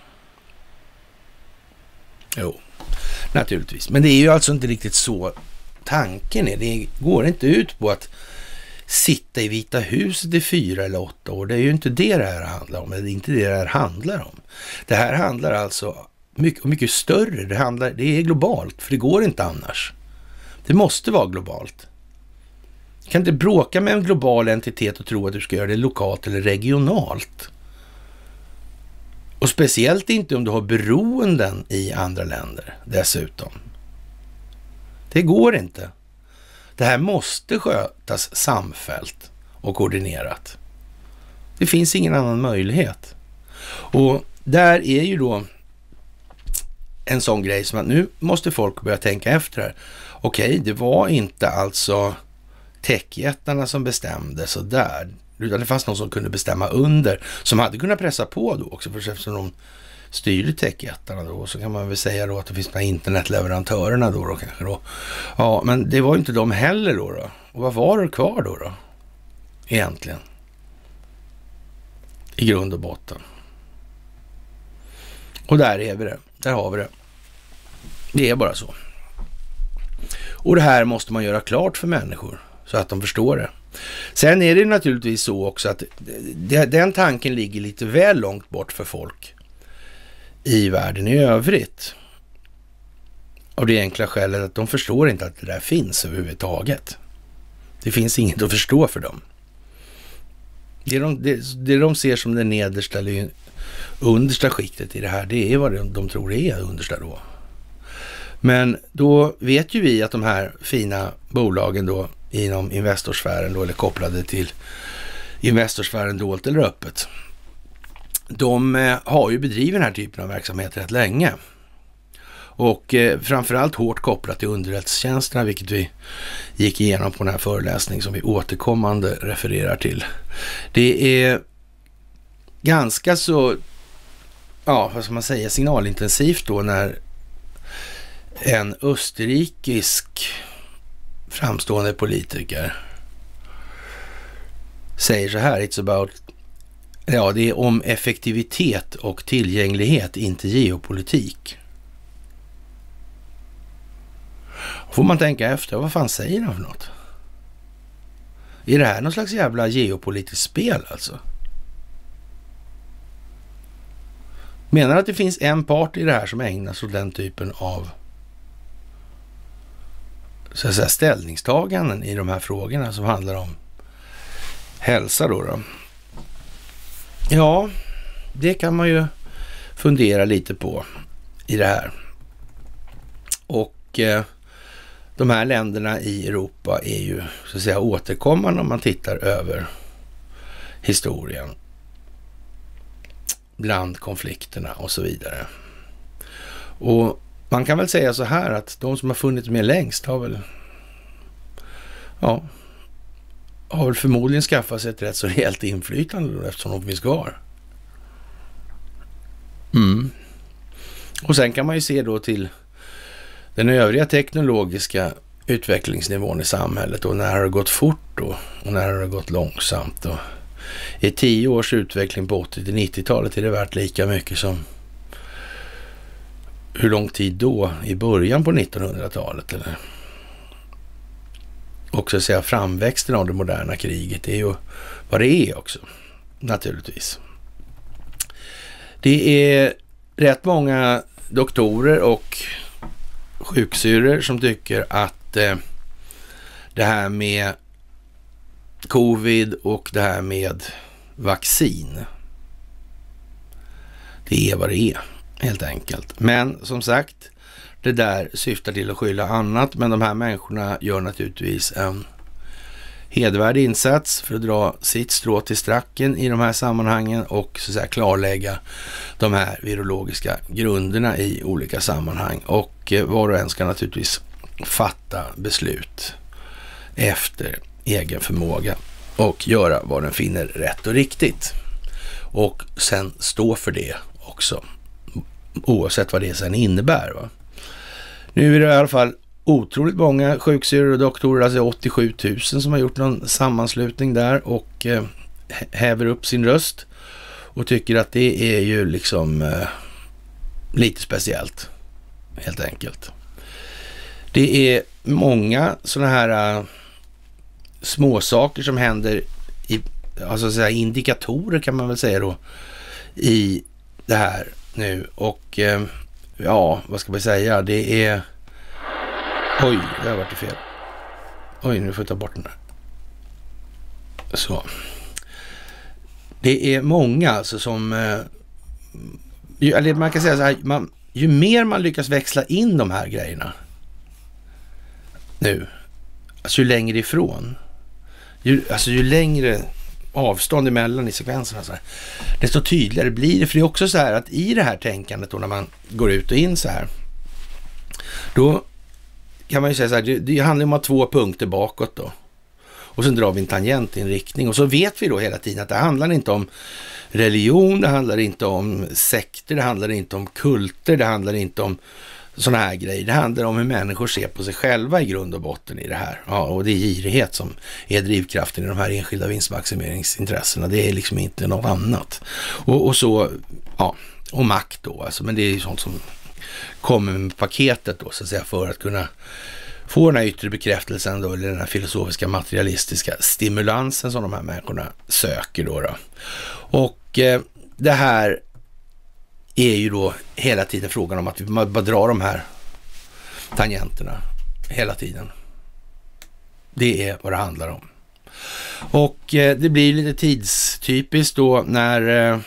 Jo, naturligtvis. Men det är ju alltså inte riktigt så tanken är. Det går inte ut på att sitta i Vita huset i 4 eller 8 år. Det är ju inte det här handlar om. Det är inte det här handlar om. Det här handlar alltså mycket större. Det är globalt, för det går inte annars. Det måste vara globalt. Du kan inte bråka med en global entitet och tro att du ska göra det lokalt eller regionalt. Och speciellt inte om du har beroenden i andra länder dessutom. Det går inte. Det här måste skötas samfällt och koordinerat. Det finns ingen annan möjlighet. Och där är ju då en sån grej som att nu måste folk börja tänka efter här. Okej, det var inte alltså techjättarna som bestämde så där, utan det fanns någon som kunde bestämma under, som hade kunnat pressa på då också, för eftersom de styrde techjättarna då, så kan man väl säga då att det finns de här internetleverantörerna då kanske då. Ja, men det var ju inte de heller då. Och vad var det kvar då? Egentligen. I grund och botten. Och där är vi det. Där har vi det. Det är bara så. Och det här måste man göra klart för människor så att de förstår det. Sen är det naturligtvis så också att den tanken ligger lite väl långt bort för folk i världen i övrigt. Av det enkla skälet att de förstår inte att det där finns överhuvudtaget. Det finns inget att förstå för dem. Det de ser som det nedersta eller understa skiktet i det här, det är vad de tror är understa då. Men då vet ju vi att de här fina bolagen då inom Investorsfären då, eller kopplade till Investorsfären dolt eller öppet, de har ju bedrivit den här typen av verksamhet rätt länge. Och framförallt hårt kopplat till underrättelsetjänsterna, vilket vi gick igenom på den här föreläsningen som vi återkommande refererar till. Det är ganska så, ja, vad ska man säga, signalintensivt då när en österrikisk framstående politiker säger så här: it's about, ja, det är om effektivitet och tillgänglighet, inte geopolitik. Får man tänka efter, vad fan säger han för något? Är det här någon slags jävla geopolitiskt spel alltså? Menar att det finns en part i det här som ägnas åt den typen av så att säga ställningstaganden i de här frågorna som handlar om hälsa då? Ja, det kan man ju fundera lite på i det här. Och de här länderna i Europa är ju så att säga återkommande om man tittar över historien, bland konflikterna och så vidare. Och man kan väl säga så här att de som har funnits med längst har väl förmodligen skaffat sig ett rätt så rejält inflytande då, eftersom de finns kvar. Och sen kan man ju se då till den övriga teknologiska utvecklingsnivån i samhället och när har det gått fort då och när har det gått långsamt. Och i 10 års utveckling på 80-90-talet är det värt lika mycket som hur lång tid då i början på 1900-talet eller också säga framväxten av det moderna kriget. Det är ju vad det är också naturligtvis. Det är rätt många doktorer och sjuksyrror som tycker att det här med covid och det här med vaccin, det är vad det är helt enkelt. Men som sagt, det där syftar till att skylla annat, men de här människorna gör naturligtvis en hedervärd insats för att dra sitt strå till stracken i de här sammanhangen och så att säga klarlägga de här virologiska grunderna i olika sammanhang. Och var och en ska naturligtvis fatta beslut efter egen förmåga och göra vad den finner rätt och riktigt. Och sen stå för det också, oavsett vad det sen innebär. Va? Nu är det i alla fall otroligt många sjuksyrror och doktorer, alltså 87 000 som har gjort någon sammanslutning där och häver upp sin röst och tycker att det är ju liksom lite speciellt helt enkelt. Det är många sådana här små saker som händer i, alltså så här indikatorer kan man väl säga då i det här nu och ja, vad ska man säga, det är oj, det har varit fel. Oj, nu får jag ta bort den där. Så. Det är många alltså som eller man kan säga så här, ju mer man lyckas växla in de här grejerna nu, alltså ju längre ifrån, ju längre avstånd emellan i sekvenserna så här, desto tydligare blir det. För det är också så här att i det här tänkandet då när man går ut och in så här, då kan man ju säga så här, det handlar om att 2 punkter bakåt då. Och sen drar vi en tangent i en riktning. Och så vet vi då hela tiden att det handlar inte om religion, det handlar inte om sekter, det handlar inte om kulter, det handlar inte om sådana här grejer. Det handlar om hur människor ser på sig själva i grund och botten i det här. Ja, och det är girighet som är drivkraften i de här enskilda vinstmaximeringsintressena. Det är liksom inte något annat. Och så, ja, och makt då alltså. Men det är ju sånt som kommer med paketet då så att säga för att kunna få den här yttre bekräftelsen då, eller den här filosofiska materialistiska stimulansen som de här människorna söker då. Och det här är ju då hela tiden frågan om att vi bara drar de här tangenterna hela tiden. Det är vad det handlar om. Och det blir lite tidstypiskt då när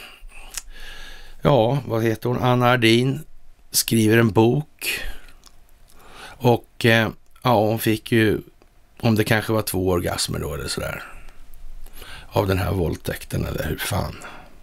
ja, vad heter hon? Anna Ardin skriver en bok och ja, hon fick ju, om det kanske var 2 orgasmer då eller sådär av den här våldtäkten eller hur fan.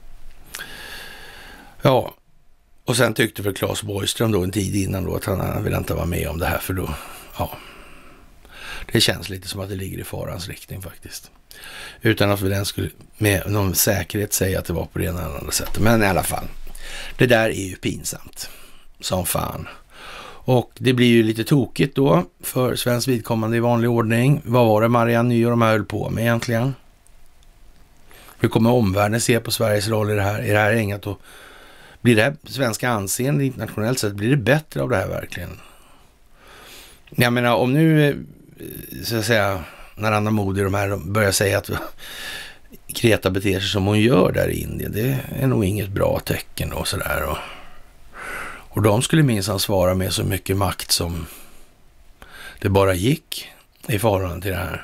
Ja, och sen tyckte väl Claes Borgström då en tid innan då att han ville inte vara med om det här för då, ja, det känns lite som att det ligger i farans riktning faktiskt. Utan att vi den skulle med någon säkerhet säga att det var på det ena eller andra sättet. Men i alla fall, det där är ju pinsamt som fan. Och det blir ju lite tokigt då för svensk vidkommande i vanlig ordning. Vad var det Marianne Ny och de här höll på med egentligen? Hur kommer omvärlden se på Sveriges roll i det här? Är det här ägnat att blir det här svenska anseende internationellt sett, blir det bättre av det här verkligen? Jag menar, om nu så att säga, när Anna Modi de här börjar säga att Greta beter sig som hon gör där i Indien, det är nog inget bra tecken och sådär. Och de skulle minsann svara med så mycket makt som det bara gick i förhållande till det här.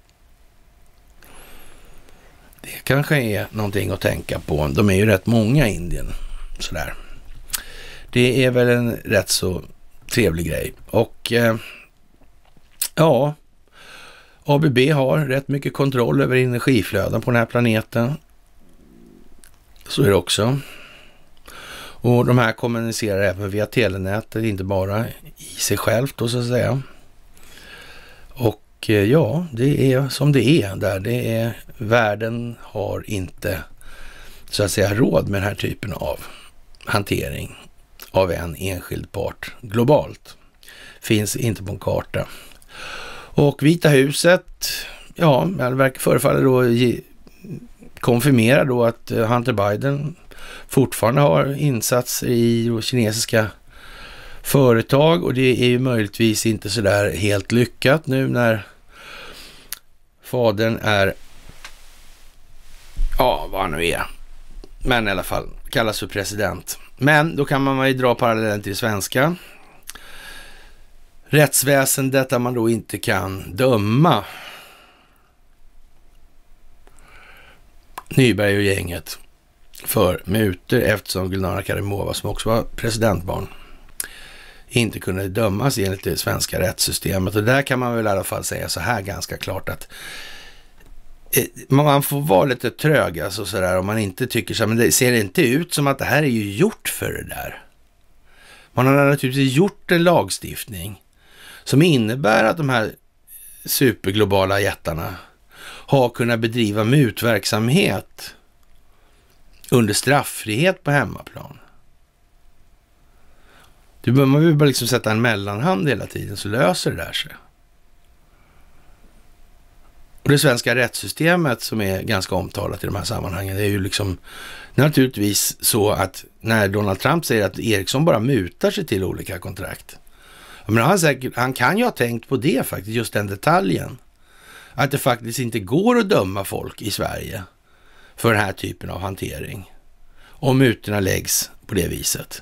Det kanske är någonting att tänka på. De är ju rätt många i Indien. Sådär. Det är väl en rätt så trevlig grej. Och ja, ABB har rätt mycket kontroll över energiflöden på den här planeten. Så är det också. Och de här kommunicerar även via telenätet, inte bara i sig självt då, så att säga. Och ja, det är som det är där. Det är, världen har inte så att säga råd med den här typen av hantering av en enskild part globalt. Finns inte på en karta. Och Vita huset, ja, det förefaller då konfirmera då att Hunter Biden fortfarande har insats i kinesiska företag, och det är ju möjligtvis inte så där helt lyckat nu när fadern är, ja, vad han nu är, men i alla fall kallas för president. Men då kan man ju dra parallellen till det svenska rättsväsendet, där man då inte kan döma Nyberg och gänget för mutor, eftersom Gulnara Karimova, som också var presidentbarn, inte kunde dömas enligt det svenska rättssystemet. Och där kan man väl i alla fall säga så här ganska klart att man får vara lite trög, alltså sådär, om man inte tycker så här, men det ser inte ut som att det här är ju gjort för det där. Man har naturligtvis gjort en lagstiftning som innebär att de här superglobala jättarna har kunnat bedriva mutverksamhet under strafffrihet på hemmaplan. Man vill bara liksom sätta en mellanhand hela tiden, så löser det där sig. Och det svenska rättssystemet, som är ganska omtalat i de här sammanhangen, det är ju liksom naturligtvis så att när Donald Trump säger att Ericsson bara mutar sig till olika kontrakt, men han kan ju ha tänkt på det faktiskt, just den detaljen. Att det faktiskt inte går att döma folk i Sverige för den här typen av hantering om mutorna läggs på det viset.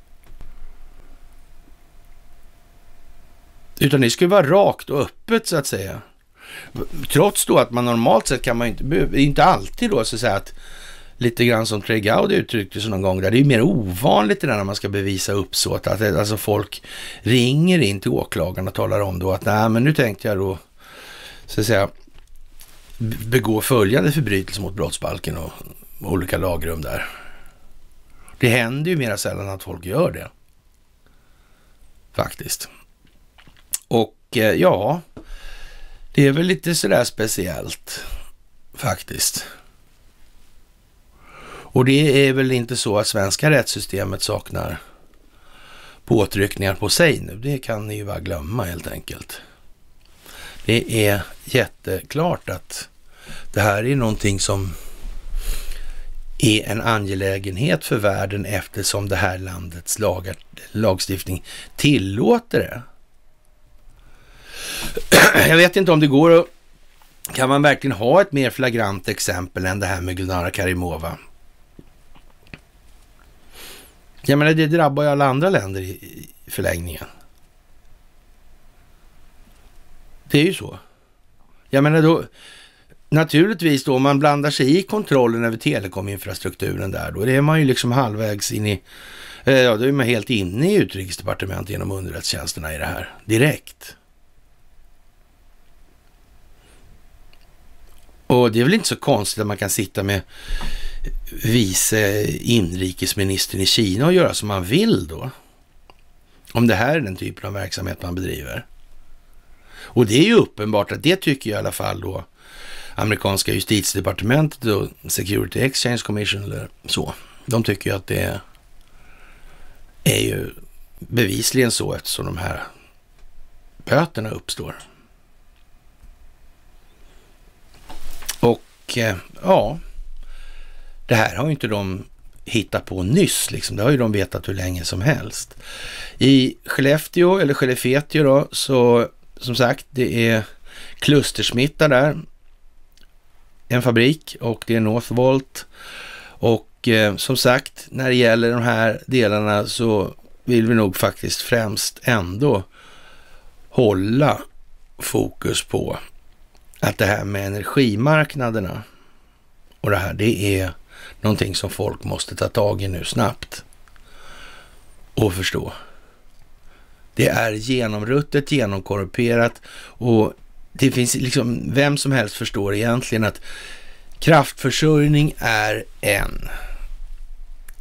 Utan det skulle vara rakt och öppet, så att säga. Trots då att man normalt sett kan man inte alltid då så att säga att lite grann som Trey Gowdy uttryckte så någon gång där, det är ju mer ovanligt det där när man ska bevisa uppsåt, att alltså folk ringer in till åklagaren och talar om då att nej, men nu tänkte jag då så att säga begå följande förbrytelse mot brottsbalken och olika lagrum där. Det händer ju mer sällan att folk gör det. Faktiskt. Och ja, det är väl lite sådär speciellt faktiskt. Och det är väl inte så att svenska rättssystemet saknar påtryckningar på sig nu. Det kan ni ju bara glömma helt enkelt. Det är jätteklart att det här är någonting som är en angelägenhet för världen, eftersom det här landets lagstiftning tillåter det. Jag vet inte om det går att, kan man verkligen ha ett mer flagrant exempel än det här med Gulnara Karimova? Jag menar, det drabbar ju alla andra länder i förlängningen. Det är ju så. Jag menar då, naturligtvis då, om man blandar sig i kontrollen över telekominfrastrukturen där, då är man ju liksom halvvägs in i, ja, då är man helt inne i utrikesdepartementet genom underrättelsetjänsterna i det här, direkt. Och det är väl inte så konstigt att man kan sitta med vice inrikesministern i Kina och göra som man vill då. Om det här är den typen av verksamhet man bedriver. Och det är ju uppenbart att det tycker i alla fall då amerikanska justitiedepartementet och Security Exchange Commission eller så. De tycker ju att det är ju bevisligen så, eftersom de här böterna uppstår. Och ja, det här har ju inte de hittat på nyss liksom. Det har ju de vetat hur länge som helst. I Skellefteå, eller Skellefteå då, så som sagt, det är klustersmitta där. En fabrik, och det är Northvolt. Och som sagt, när det gäller de här delarna så vill vi nog faktiskt främst ändå hålla fokus på att det här med energimarknaderna och det här, det är någonting som folk måste ta tag i nu snabbt och förstå. Det är genomruttet, genomkorrumperat, och det finns liksom, vem som helst förstår egentligen att kraftförsörjning är en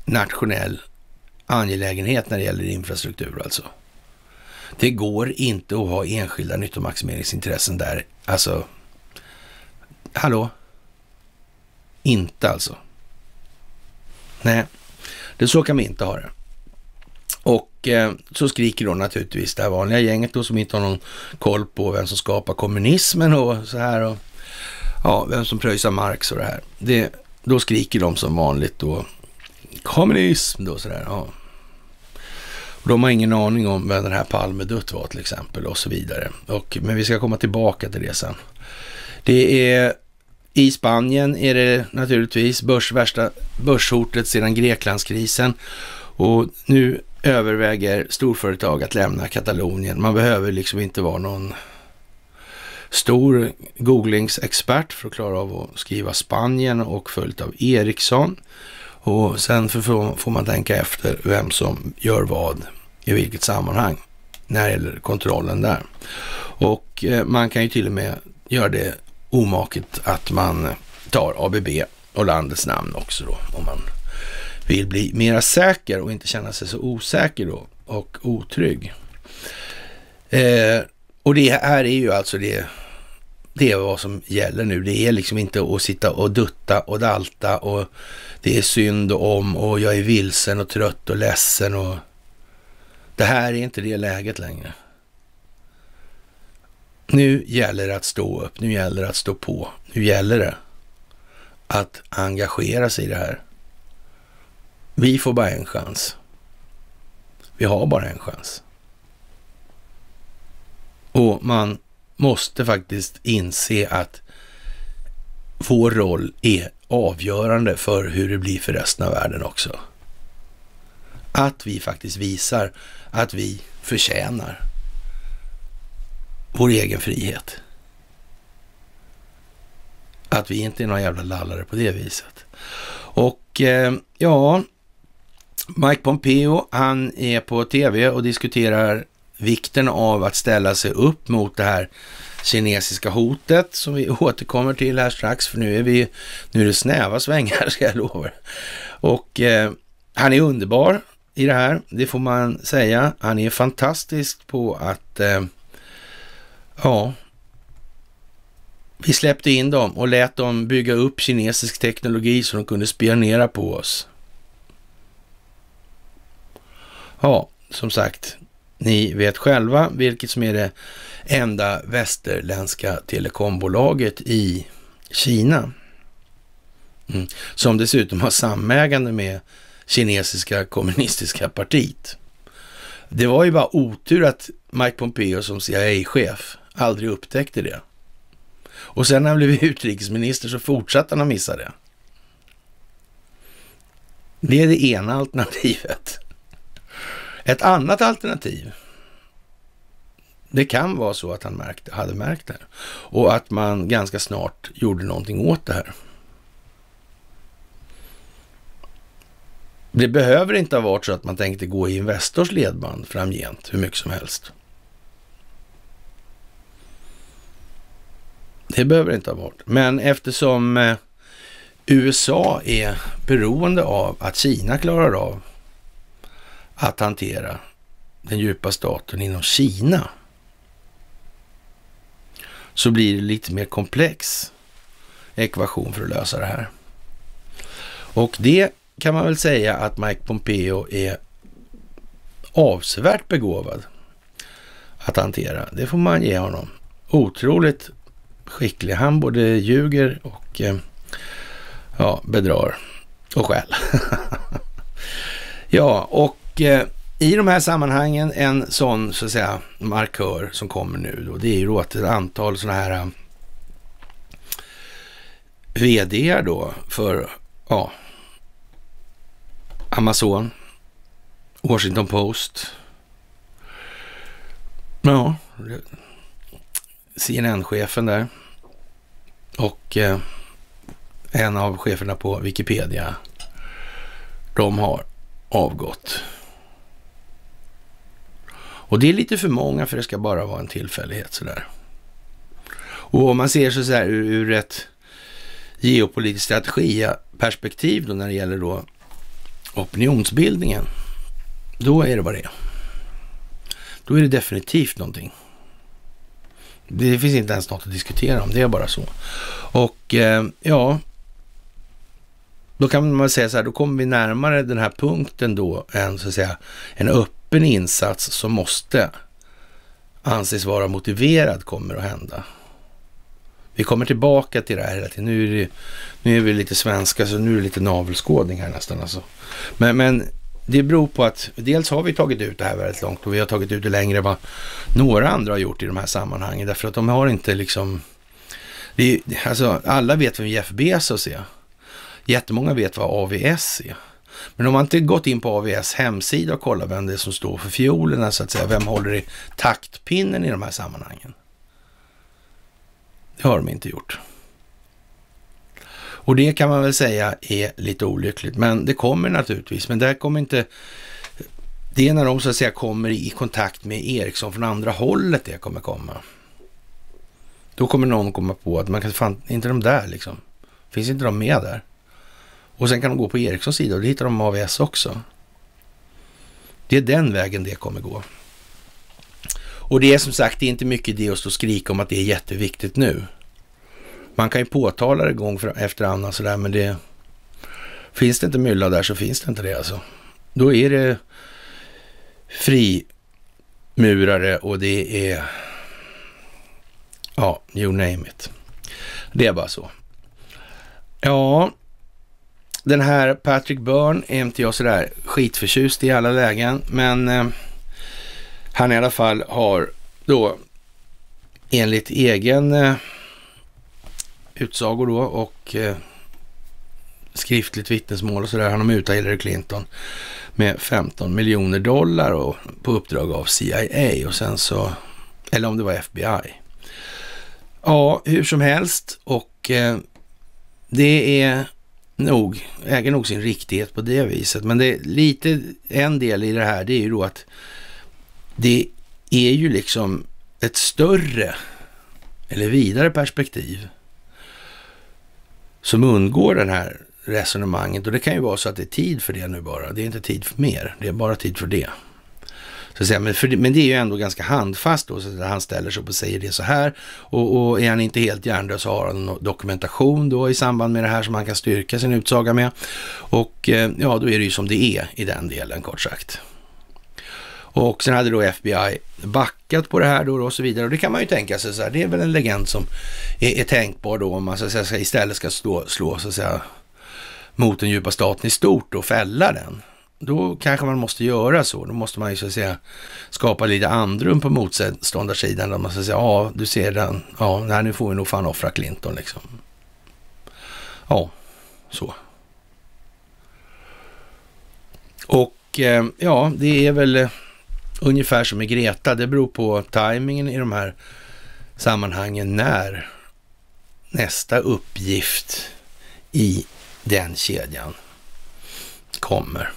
nationell angelägenhet när det gäller infrastruktur alltså. Det går inte att ha enskilda nyttomaximeringsintressen där. Alltså, hallå? Inte alltså. Nej, det så kan vi inte ha det. Och så skriker då naturligtvis det här vanliga gänget då som inte har någon koll på vem som skapar kommunismen och så här och ja, vem som pröjsar Marx och det här. Då skriker de som vanligt då kommunism då sådär, ja. Och de har ingen aning om vem den här Palmedött var till exempel och så vidare. Men vi ska komma tillbaka till det sen. Det är i Spanien är det naturligtvis värsta börshotet sedan Greklandskrisen och nu överväger storföretag att lämna Katalonien. Man behöver liksom inte vara någon stor googlingsexpert för att klara av att skriva Spanien och följt av Ericsson. Och sen får man tänka efter vem som gör vad i vilket sammanhang när det gäller kontrollen där. Och man kan ju till och med göra det omaket att man tar ABB och landets namn också då om man vill bli mera säker och inte känna sig så osäker då och otrygg. Och det här är ju alltså det är vad som gäller nu. Det är liksom inte att sitta och dutta och dalta och det är synd om och jag är vilsen och trött och ledsen och det här är inte det läget längre. Nu gäller det att stå upp, nu gäller det att stå på, nu gäller det att engagera sig i det här. Vi får bara en chans. Vi har bara en chans. Och man måste faktiskt inse att vår roll är avgörande för hur det blir för resten av världen också. Att vi faktiskt visar att vi förtjänar vår egen frihet. Att vi inte är några jävla lallare på det viset. Och ja, Mike Pompeo, han är på tv och diskuterar vikten av att ställa sig upp mot det här kinesiska hotet som vi återkommer till här strax, för nu är det snäva svängar ska jag lova. Och han är underbar i det här, det får man säga. Han är fantastisk på att vi släppte in dem och lät dem bygga upp kinesisk teknologi så de kunde spionera på oss. Ja, som sagt, ni vet själva vilket som är det enda västerländska telekombolaget i Kina. Som dessutom har samägande med kinesiska kommunistiska partiet. Det var ju bara otur att Mike Pompeo som CIA-chef aldrig upptäckte det. Och sen när han blev utrikesminister så fortsatte han att missa det. Det är det ena alternativet. Ett annat alternativ, det kan vara så att han hade märkt det och att man ganska snart gjorde någonting åt det här. Det behöver inte ha varit så att man tänkte gå i Investors ledband framgent hur mycket som helst. Det behöver inte ha varit. Men eftersom USA är beroende av att Kina klarar av att hantera den djupa staten inom Kina, så blir det lite mer komplex ekvation för att lösa det här. Och det kan man väl säga att Mike Pompeo är avsevärt begåvad att hantera. Det får man ge honom. Otroligt skicklig. Han både ljuger och bedrar och skäl. Ja, och i de här sammanhangen en sån så att säga markör som kommer nu då, det är ju då att ett antal sådana här vd då för Amazon, Washington Post, CNN-chefen där och en av cheferna på Wikipedia, de har avgått. Och det är lite för många för det ska bara vara en tillfällighet sådär. Och om man ser så här ur ett geopolitiskt strategiperspektiv då när det gäller då opinionsbildningen, då är det vad det är. Då är det definitivt någonting. Det finns inte ens något att diskutera om, det är bara så. Och ja, då kan man säga så här, då kommer vi närmare den här punkten då, så att säga, en öppen insats som måste anses vara motiverad kommer att hända. Vi kommer tillbaka till det här hela tiden. Nu är vi lite svenska, så nu är det lite navelskådning här nästan alltså. Men det beror på att dels har vi tagit ut det här väldigt långt och vi har tagit ut det längre än vad några andra har gjort i de här sammanhangen. Därför att de har inte liksom... alltså alla vet vem Jeff Bezos är. Jättemånga vet vad AVS är. Men om man inte gått in på AVS hemsida och kollat vem det är som står för fiolerna så att säga, vem håller i taktpinnen i de här sammanhangen? Det har de inte gjort. Och det kan man väl säga är lite olyckligt. Men det kommer naturligtvis. Men det kommer inte... Det är när de så att säga kommer i kontakt med Ericsson från andra hållet det kommer komma. Då kommer någon komma på att man kan fan inte de där liksom. Finns inte de med där? Och sen kan de gå på Ericssons sida och då hittar de AVS också. Det är den vägen det kommer gå. Och det är som sagt, det är inte mycket idé att stå och skrika om att det är jätteviktigt nu. Man kan ju påtala det gång efter annan sådär, men det finns det inte mylla där så finns det inte det alltså. Då är det frimurare och det är ja, you name it. Det är bara så. Ja, den här Patrick Byrne är inte jag sådär skitförtjust i alla lägen, men han i alla fall har då enligt egen utsagor då och skriftligt vittnesmål och sådär, han har mutat Hillary Clinton med $15 miljoner och på uppdrag av CIA och sen så, eller om det var FBI. Ja, hur som helst, och det är äger nog sin riktighet på det viset, men det är lite en del i det här, det är ju då att det är ju liksom ett större eller vidare perspektiv som undgår den här resonemanget, och det kan ju vara så att det är tid för det nu bara. Det är inte tid för mer, det är bara tid för det. Så att säga, men det är ju ändå ganska handfast då, så att han ställer sig upp och säger det så här, och är han inte helt hjärndöd så har han dokumentation då i samband med det här som han kan styrka sin utsaga med, och ja, då är det ju som det är i den delen kort sagt. Och sen hade då FBI backat på det här då och så vidare, och det kan man ju tänka sig så här, det är väl en legend som är tänkbar då om man så att säga istället ska slå så att säga mot den djupa staten i stort och fälla den. Då kanske man måste göra så. Då måste man ju så att säga skapa lite andrum på motståndarsidan. Där man ska säga, ja du ser den, ja nej, nu får vi nog fan offra Clinton liksom. Ja, så. Och ja, det är väl ungefär som med Greta. Det beror på tajmingen i de här sammanhangen när nästa uppgift i den kedjan kommer.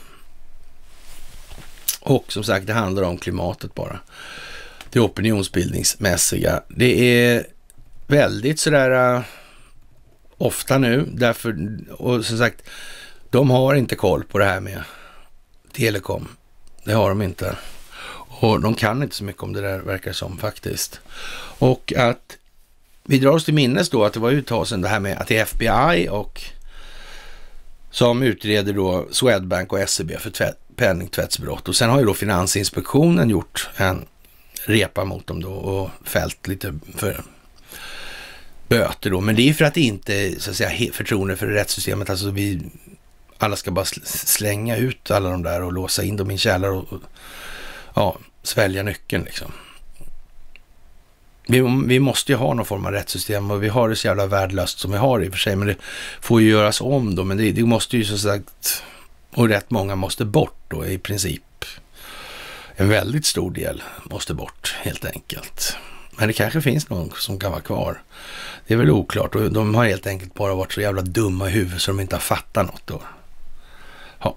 Och som sagt, det handlar om klimatet bara. Det opinionsbildningsmässiga. Det är väldigt sådär ofta nu, därför, och som sagt, de har inte koll på det här med telekom. Det har de inte. Och de kan inte så mycket om det där, verkar som faktiskt. Och att vi drar oss till minnes då att det var uttasen det här med att det är FBI och som utreder då Swedbank och SEB för penningtvättsbrott. Och sen har ju då Finansinspektionen gjort en repa mot dem då och fällt lite för böter då. Men det är för att det inte så att säga förtroende för rättssystemet. Alltså alla ska bara slänga ut alla de där och låsa in dem i en källare och ja, svälja nyckeln liksom. Vi måste ju ha någon form av rättssystem och vi har det så jävla värdelöst som vi har i och för sig, men det får ju göras om då, men det måste ju så sagt, och rätt många måste bort då i princip. En väldigt stor del måste bort helt enkelt. Men det kanske finns någon som kan vara kvar. Det är väl oklart, och de har helt enkelt bara varit så jävla dumma i huvudet så de inte har fattat något då. Ja.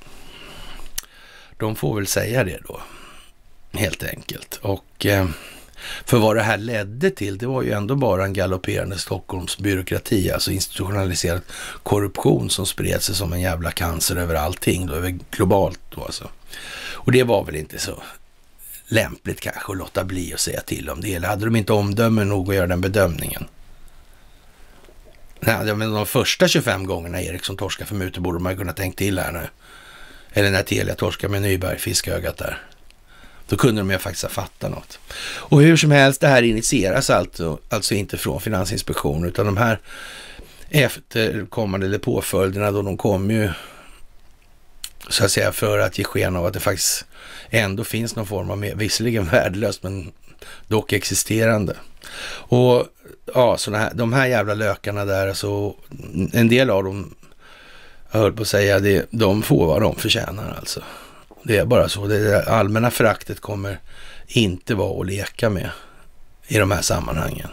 De får väl säga det då, helt enkelt. Och För vad det här ledde till, det var ju ändå bara en galopperande Stockholmsbyråkrati, alltså institutionaliserad korruption som spred sig som en jävla cancer över allting, då, över globalt då alltså. Och det var väl inte så lämpligt kanske att låta bli att säga till om det, eller hade de inte omdöme nog att göra den bedömningen? Nej, men de första 25 gångerna Eriksson torskar för mutor borde man kunna tänkt till här nu. Eller när Telia torskar med Nyberg, fiskögat där. Då kunde de ju faktiskt ha fattat något. Och hur som helst, det här initieras alltså inte från Finansinspektionen, utan de här efterkommande eller påföljderna då, de kommer ju så att säga för att ge sken av att det faktiskt ändå finns någon form av, visserligen värdelöst men dock existerande. Och ja, de här jävla lökarna där, alltså en del av dem, jag höll på att säga, de får vad de förtjänar alltså. Det är bara så. Det allmänna föraktet kommer inte vara att leka med i de här sammanhangen.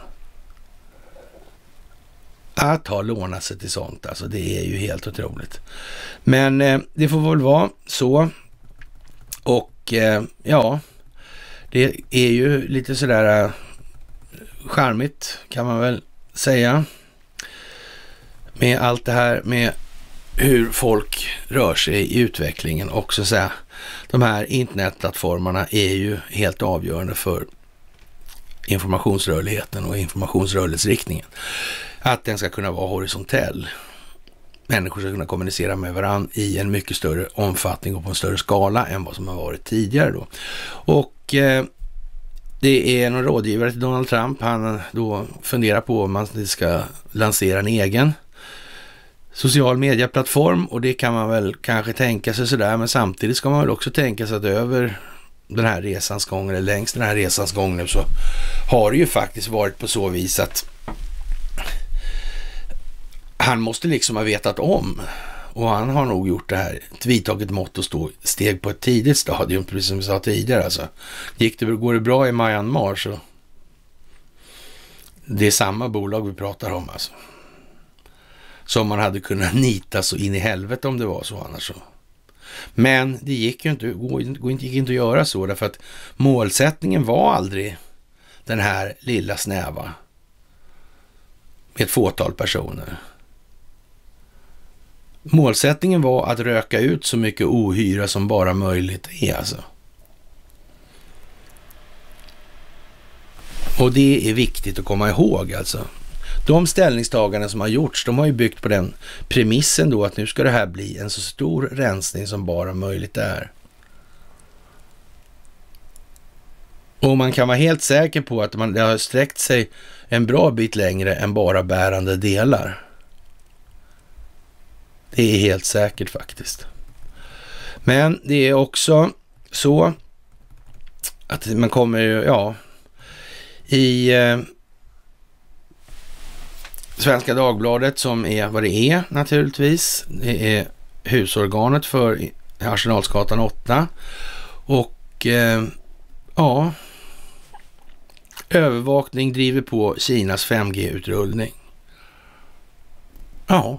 Att ha lånat sig till sånt, alltså det är ju helt otroligt. Men det får väl vara så. Och ja, det är ju lite sådär charmigt kan man väl säga. Med allt det här med hur folk rör sig i utvecklingen också, så här. De här internetplattformarna är ju helt avgörande för informationsrörligheten och informationsrörelseriktningen. Att den ska kunna vara horisontell. Människor ska kunna kommunicera med varandra i en mycket större omfattning och på en större skala än vad som har varit tidigare då. Och det är någon rådgivare till Donald Trump. Han då funderar på om man ska lansera en egen social medieplattform, och det kan man väl kanske tänka sig sådär, men samtidigt ska man väl också tänka sig att över den här resans gång, eller längs den här resans gång nu, så har det ju faktiskt varit på så vis att han måste liksom ha vetat om, och han har nog gjort det här, vidtagit mått och steg på ett tidigt stadium, precis som vi sa tidigare alltså. Går det bra i Myanmar, så det är samma bolag vi pratar om alltså. Som man hade kunnat nita så in i helvete om det var så annars så. Men det gick ju inte, gick inte att göra så, därför att målsättningen var aldrig den här lilla snäva med ett fåtal personer. Målsättningen var att röka ut så mycket ohyra som bara möjligt är alltså. Och det är viktigt att komma ihåg alltså. De ställningstaganden som har gjorts, de har ju byggt på den premissen då att nu ska det här bli en så stor rensning som bara möjligt är. Och man kan vara helt säker på att det har sträckt sig en bra bit längre än bara bärande delar. Det är helt säkert faktiskt. Men det är också så att man kommer ju, ja, i Svenska Dagbladet, som är vad det är naturligtvis. Det är husorganet för Arsenalsgatan 8. Och ja, övervakning driver på Kinas 5G-utrullning. Ja.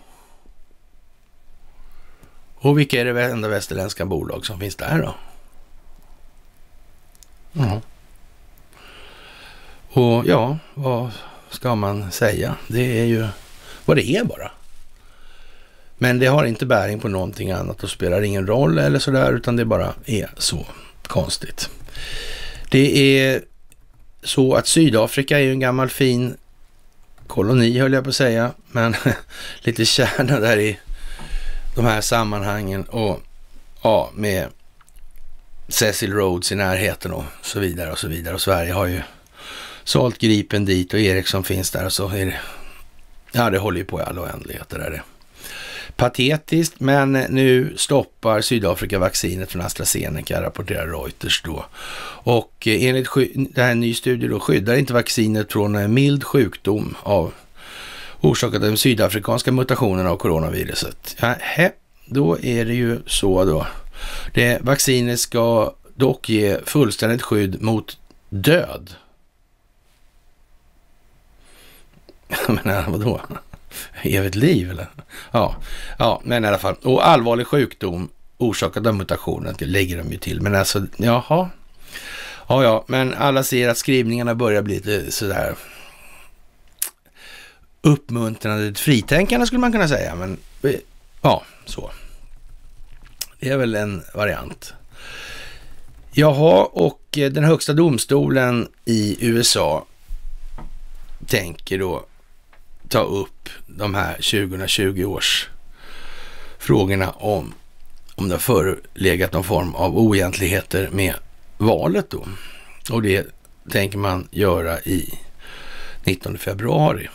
Och vilka är det enda västerländska bolag som finns där då? Ja. Och ja, vad ska man säga? Det är ju vad det är bara. Men det har inte bäring på någonting annat och spelar ingen roll eller sådär, utan det bara är så konstigt. Det är så att Sydafrika är ju en gammal fin koloni, höll jag på att säga, men lite kärna där i de här sammanhangen, och ja, med Cecil Rhodes i närheten och så vidare och så vidare, och Sverige har ju sålt Gripen dit och Ericsson finns där, och så är det, ja, det håller ju på i alla oändligheter där. Det patetiskt, men nu stoppar Sydafrika vaccinet från AstraZeneca, rapporterar Reuters då. Och enligt det här ny studie då skyddar inte vaccinet från en mild sjukdom av orsakat av den sydafrikanska mutationen av coronaviruset. Ja, då är det ju så då. Det vaccinet ska dock ge fullständigt skydd mot död. Men vadå? Evigt liv eller? Ja, men i alla fall. Och allvarlig sjukdom orsakad av mutationen, det lägger de ju till. Men alltså, jaha. Ja, men alla ser att skrivningarna börjar bli lite sådär uppmuntrande, fritänkande skulle man kunna säga, men ja, så. Det är väl en variant. Jaha, och den högsta domstolen i USA tänker då ta upp de här 2020 års frågorna om det har förelegat någon form av oegentligheter med valet då. Och det tänker man göra i 19 februari.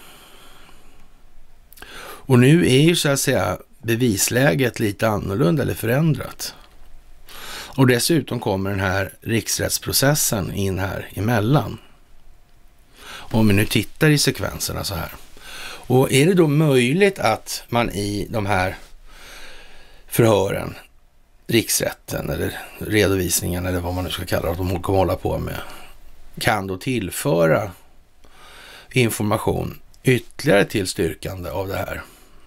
Och nu är ju så att säga bevisläget lite annorlunda eller förändrat. Och dessutom kommer den här riksrättsprocessen in här emellan. Om vi nu tittar i sekvenserna så här. Och är det då möjligt att man i de här förhören, riksrätten eller redovisningen eller vad man nu ska kalla det, att de kommer hålla på med, kan då tillföra information ytterligare till styrkande av det här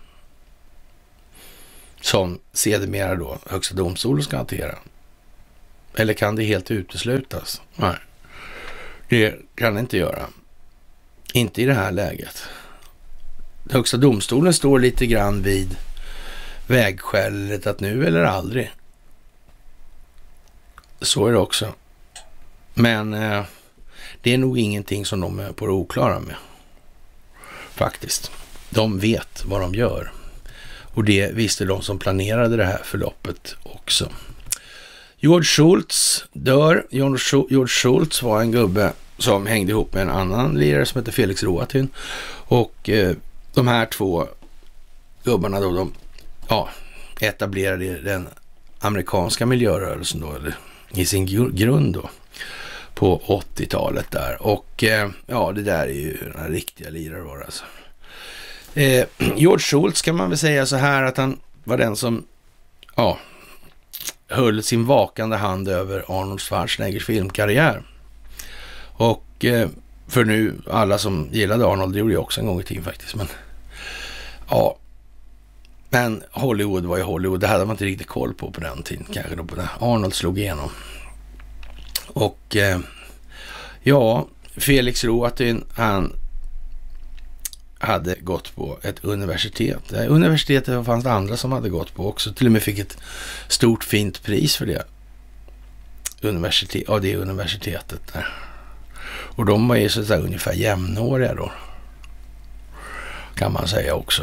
som sedermera då högsta domstolen ska hantera? Eller kan det helt uteslutas? Nej, det kan det inte göra. Inte i det här läget. Högsta domstolen står lite grann vid vägskälet att nu eller aldrig. Så är det också. Men det är nog ingenting som de är på det oklara med. Faktiskt. De vet vad de gör. Och det visste de som planerade det här förloppet också. George Shultz dör. George Shultz var en gubbe som hängde ihop med en annan lirare som heter Felix Rohatyn. Och de här två gubbarna då, de etablerade den amerikanska miljörörelsen då, eller i sin grund då, på 80-talet där. Och det där är ju den riktiga lirare var det alltså. George Shultz kan man väl säga så här att han var den som höll sin vakande hand över Arnold Schwarzeneggers filmkarriär. Och för nu, alla som gillade Arnold, det gjorde jag också en gång i tiden faktiskt, men Hollywood var ju Hollywood, det hade man inte riktigt koll på den tiden kanske då, på det. Arnold slog igenom. Och Felix Rohatyn, han hade gått på ett universitet. Universitetet fanns det andra som hade gått på också. Till och med fick ett stort fint pris för det. Det universitetet där. Och de var ju så att säga ungefär jämnåriga då. Kan man säga också.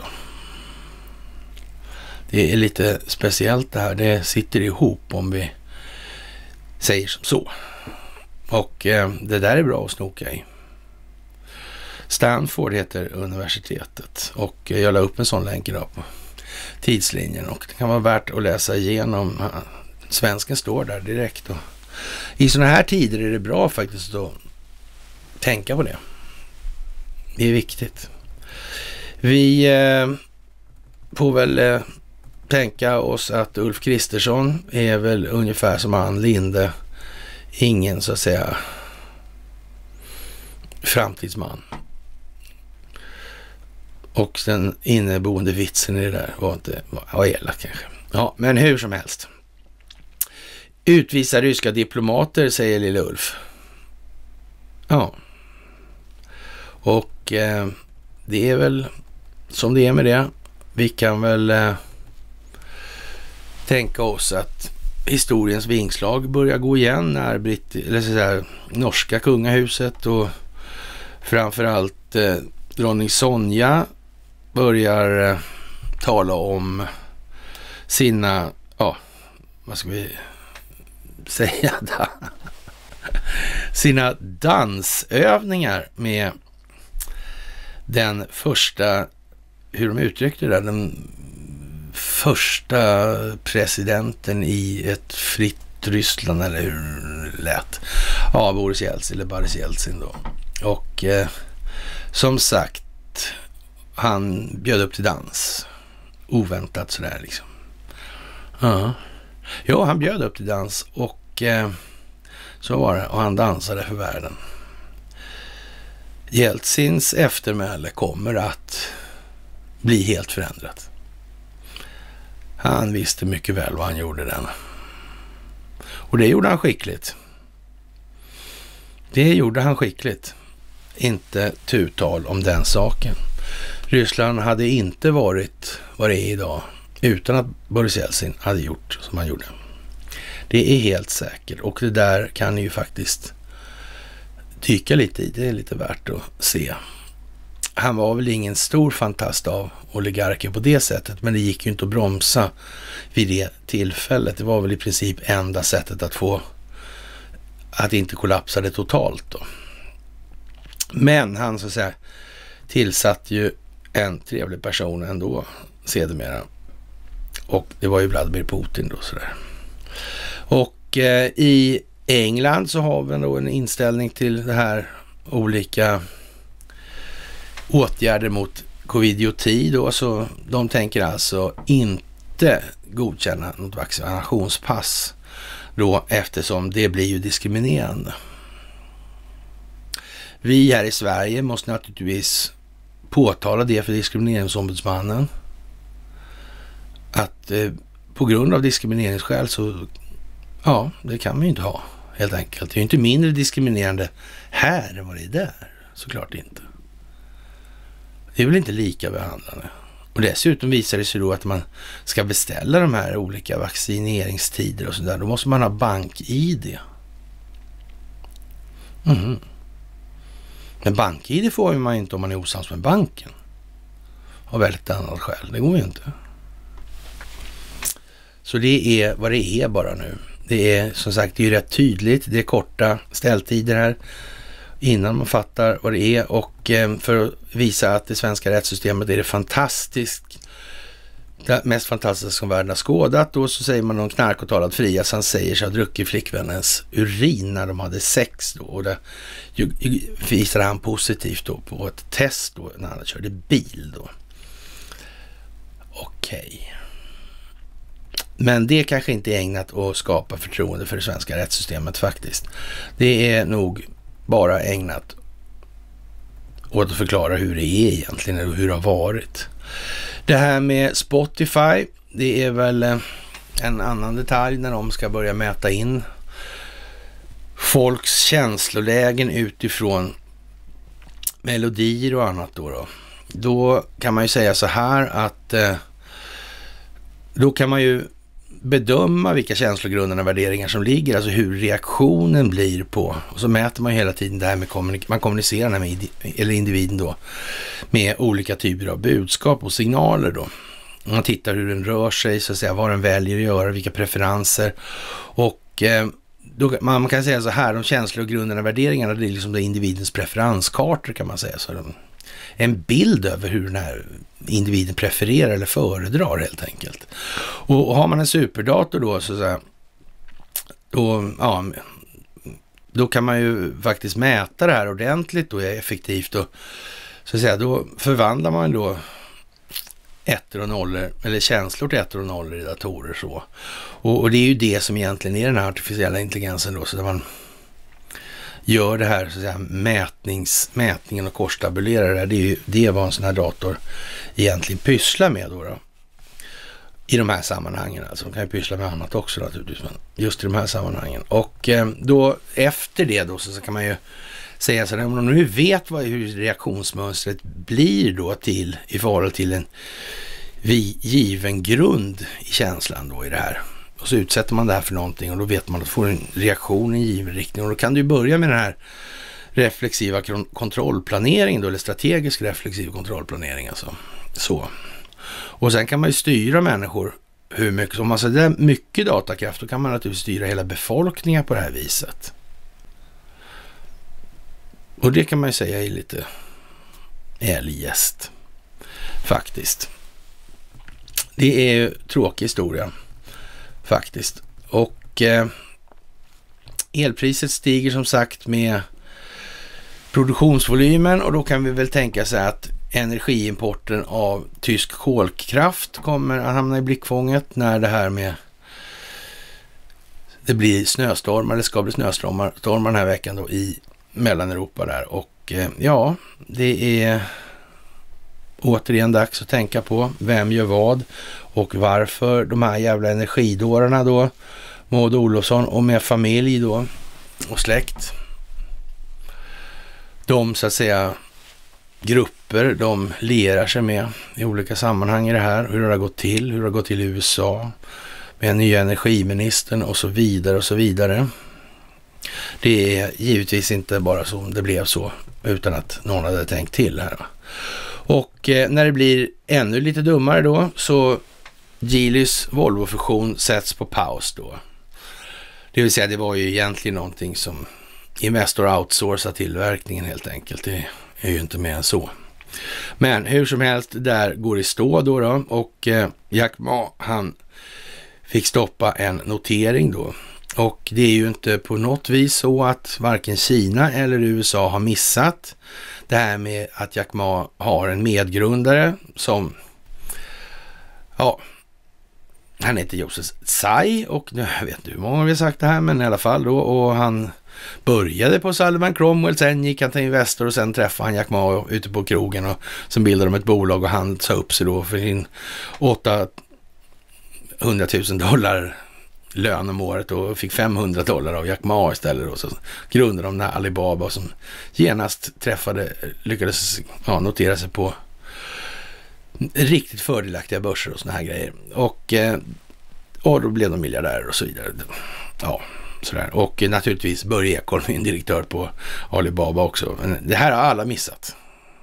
Det är lite speciellt det här. Det sitter ihop om vi säger som så. Och det där är bra att snoka i. Stanford heter universitetet och jag la upp en sån länk idag på tidslinjen och det kan vara värt att läsa igenom. Svensken står där direkt och i såna här tider är det bra faktiskt att tänka på det. Det är viktigt. Vi får väl tänka oss att Ulf Kristersson är väl ungefär som Ann Linde, ingen så att säga framtidsman. Och den inneboende vitsen i det där var elak kanske. Ja, men hur som helst. Utvisa ryska diplomater, säger lille Ulf. Ja. Och det är väl som det är med det. Vi kan väl tänka oss att historiens vingslag börjar gå igen när norska kungahuset och framförallt dronning Sonja börjar tala om sina, vad ska vi säga då? Sina dansövningar med den första, hur de uttryckte det, den första presidenten i ett fritt Ryssland, eller hur det lät. Ja, Boris Jeltsin då. Och som sagt, han bjöd upp till dans. Oväntat sådär liksom. Ja, han bjöd upp till dans och så var det. Och han dansade för världen. Jeltsins eftermäle kommer att bli helt förändrat. Han visste mycket väl vad han gjorde den. Och det gjorde han skickligt. Det gjorde han skickligt. Inte tutal om den saken. Ryssland hade inte varit vad det är idag utan att Boris Jeltsin hade gjort som han gjorde. Det är helt säkert, och det där kan ni ju faktiskt dyka lite i. Det är lite värt att se. Han var väl ingen stor fantast av oligarker på det sättet, men det gick ju inte att bromsa vid det tillfället. Det var väl i princip enda sättet att få att inte kollapsa det totalt då. Men han så att säga tillsatt ju en trevlig person ändå sedermera. Och det var ju Vladimir Putin då sådär. Och i England så har vi då en inställning till det här olika åtgärder mot covid-19 då, så de tänker alltså inte godkänna något vaccinationspass då, eftersom det blir ju diskriminerande. Vi här i Sverige måste naturligtvis påtala det för diskrimineringsombudsmannen, att på grund av diskrimineringsskäl så ja, det kan man ju inte ha helt enkelt. Det är ju inte mindre diskriminerande här än vad det är där, såklart inte. Det är väl inte lika behandlande. Och dessutom visar det sig då att man ska beställa de här olika vaccineringstider och sådär. Då måste man ha bank-ID. Men bank-ID får man ju inte om man är osams med banken. Av väldigt annat skäl. Det går ju inte. Så det är vad det är bara nu. Det är som sagt, det är ju rätt tydligt. Det är korta ställtider här innan man fattar vad det är, och för att visa att det svenska rättssystemet är det mest fantastiska som världen har skådat, då så säger man om knarkåtalad Frias, han säger sig ha druckit flickvännens urin när de hade sex då, och det visade han positivt då på ett test då när han körde bil då. Okej. Men det kanske inte är ägnat att skapa förtroende för det svenska rättssystemet faktiskt. Det är nog bara ägnat åt att förklara hur det är egentligen och hur det har varit. Det här med Spotify, det är väl en annan detalj när de ska börja mäta in folks känslolägen utifrån melodier och annat då. Då kan man ju säga så här att då kan man ju bedöma vilka känslogrunderna och värderingar som ligger, alltså hur reaktionen blir på, och så mäter man ju hela tiden det här med man kommunicerar med individen då med olika typer av budskap och signaler då. Man tittar hur den rör sig, så att säga, vad den väljer att göra, vilka preferenser, och då, man kan säga så här, de känslogrunderna och värderingarna, det är liksom individens preferenskartor kan man säga, så en bild över hur den här individen prefererar eller föredrar helt enkelt. Och har man en superdator då, så att säga, då kan man ju faktiskt mäta det här ordentligt och effektivt, och så att säga, då förvandlar man då ettor och nollor, eller känslor till ettor och nollor i datorer så. Och det är ju det som egentligen är den här artificiella intelligensen då, så där man gör det här, så att säga, mätningen och korstabulerar det här. Det är vad en sån här dator egentligen pysslar med då. I de här sammanhangen, alltså. De kan ju pyssla med annat också naturligtvis, men just i de här sammanhangen. Och då efter det då så kan man ju säga så här, om man nu vet hur reaktionsmönstret blir då i förhållande till en given grund i känslan då i det här. Och så utsätter man det här för någonting, och då vet man att får en reaktion i en given riktning. Och då kan du börja med den här reflexiva kontrollplaneringen då, eller strategisk reflexiv kontrollplanering alltså. Så. Och sen kan man ju styra människor hur mycket, om man säger mycket datakraft, då kan man naturligtvis styra hela befolkningen på det här viset. Och det kan man ju säga är lite eljest faktiskt. Det är ju tråkig historia faktiskt. Och elpriset stiger som sagt med produktionsvolymen, och då kan vi väl tänka sig att energiimporten av tysk kolkraft kommer att hamna i blickfånget när det blir snöstormar, eller ska bli snöstormar den här veckan då i Mellaneuropa där. Och ja, det är återigen dags att tänka på vem gör vad och varför de här jävla energidårarna då, Maud Olofsson och med familj då och släkt, de så att säga grupper de lierar sig med i olika sammanhang i det här. Hur det har gått till, hur det har gått till i USA med nya energiministern och så vidare och så vidare. Det är givetvis inte bara så det blev så utan att någon hade tänkt till här. Och när det blir ännu lite dummare då så Geelys Volvo-fusion sätts på paus då. Det vill säga det var ju egentligen någonting som Investor outsourcar tillverkningen helt enkelt. Det är ju inte mer än så. Men hur som helst, där går det stå då och Jack Ma han fick stoppa en notering då. Och det är ju inte på något vis så att varken Kina eller USA har missat det här med att Jack Ma har en medgrundare som, ja, han heter Joseph Tsai och jag vet inte hur många vi har sagt det här, men i alla fall då, och han började på Sullivan Cromwell, sen gick han till Investor och sen träffade han Jack Ma ute på krogen och sen bildade de ett bolag och han sa upp sig då för sin $800 000 lön om året och fick $500 av Jack Ma istället då. Så grundade de den här Alibaba som genast lyckades notera sig på riktigt fördelaktiga börser och såna här grejer. Och då blev de miljardärer och så vidare. Ja, sådär. Och naturligtvis Börje Ekholm, en direktör på Alibaba också. Men det här har alla missat.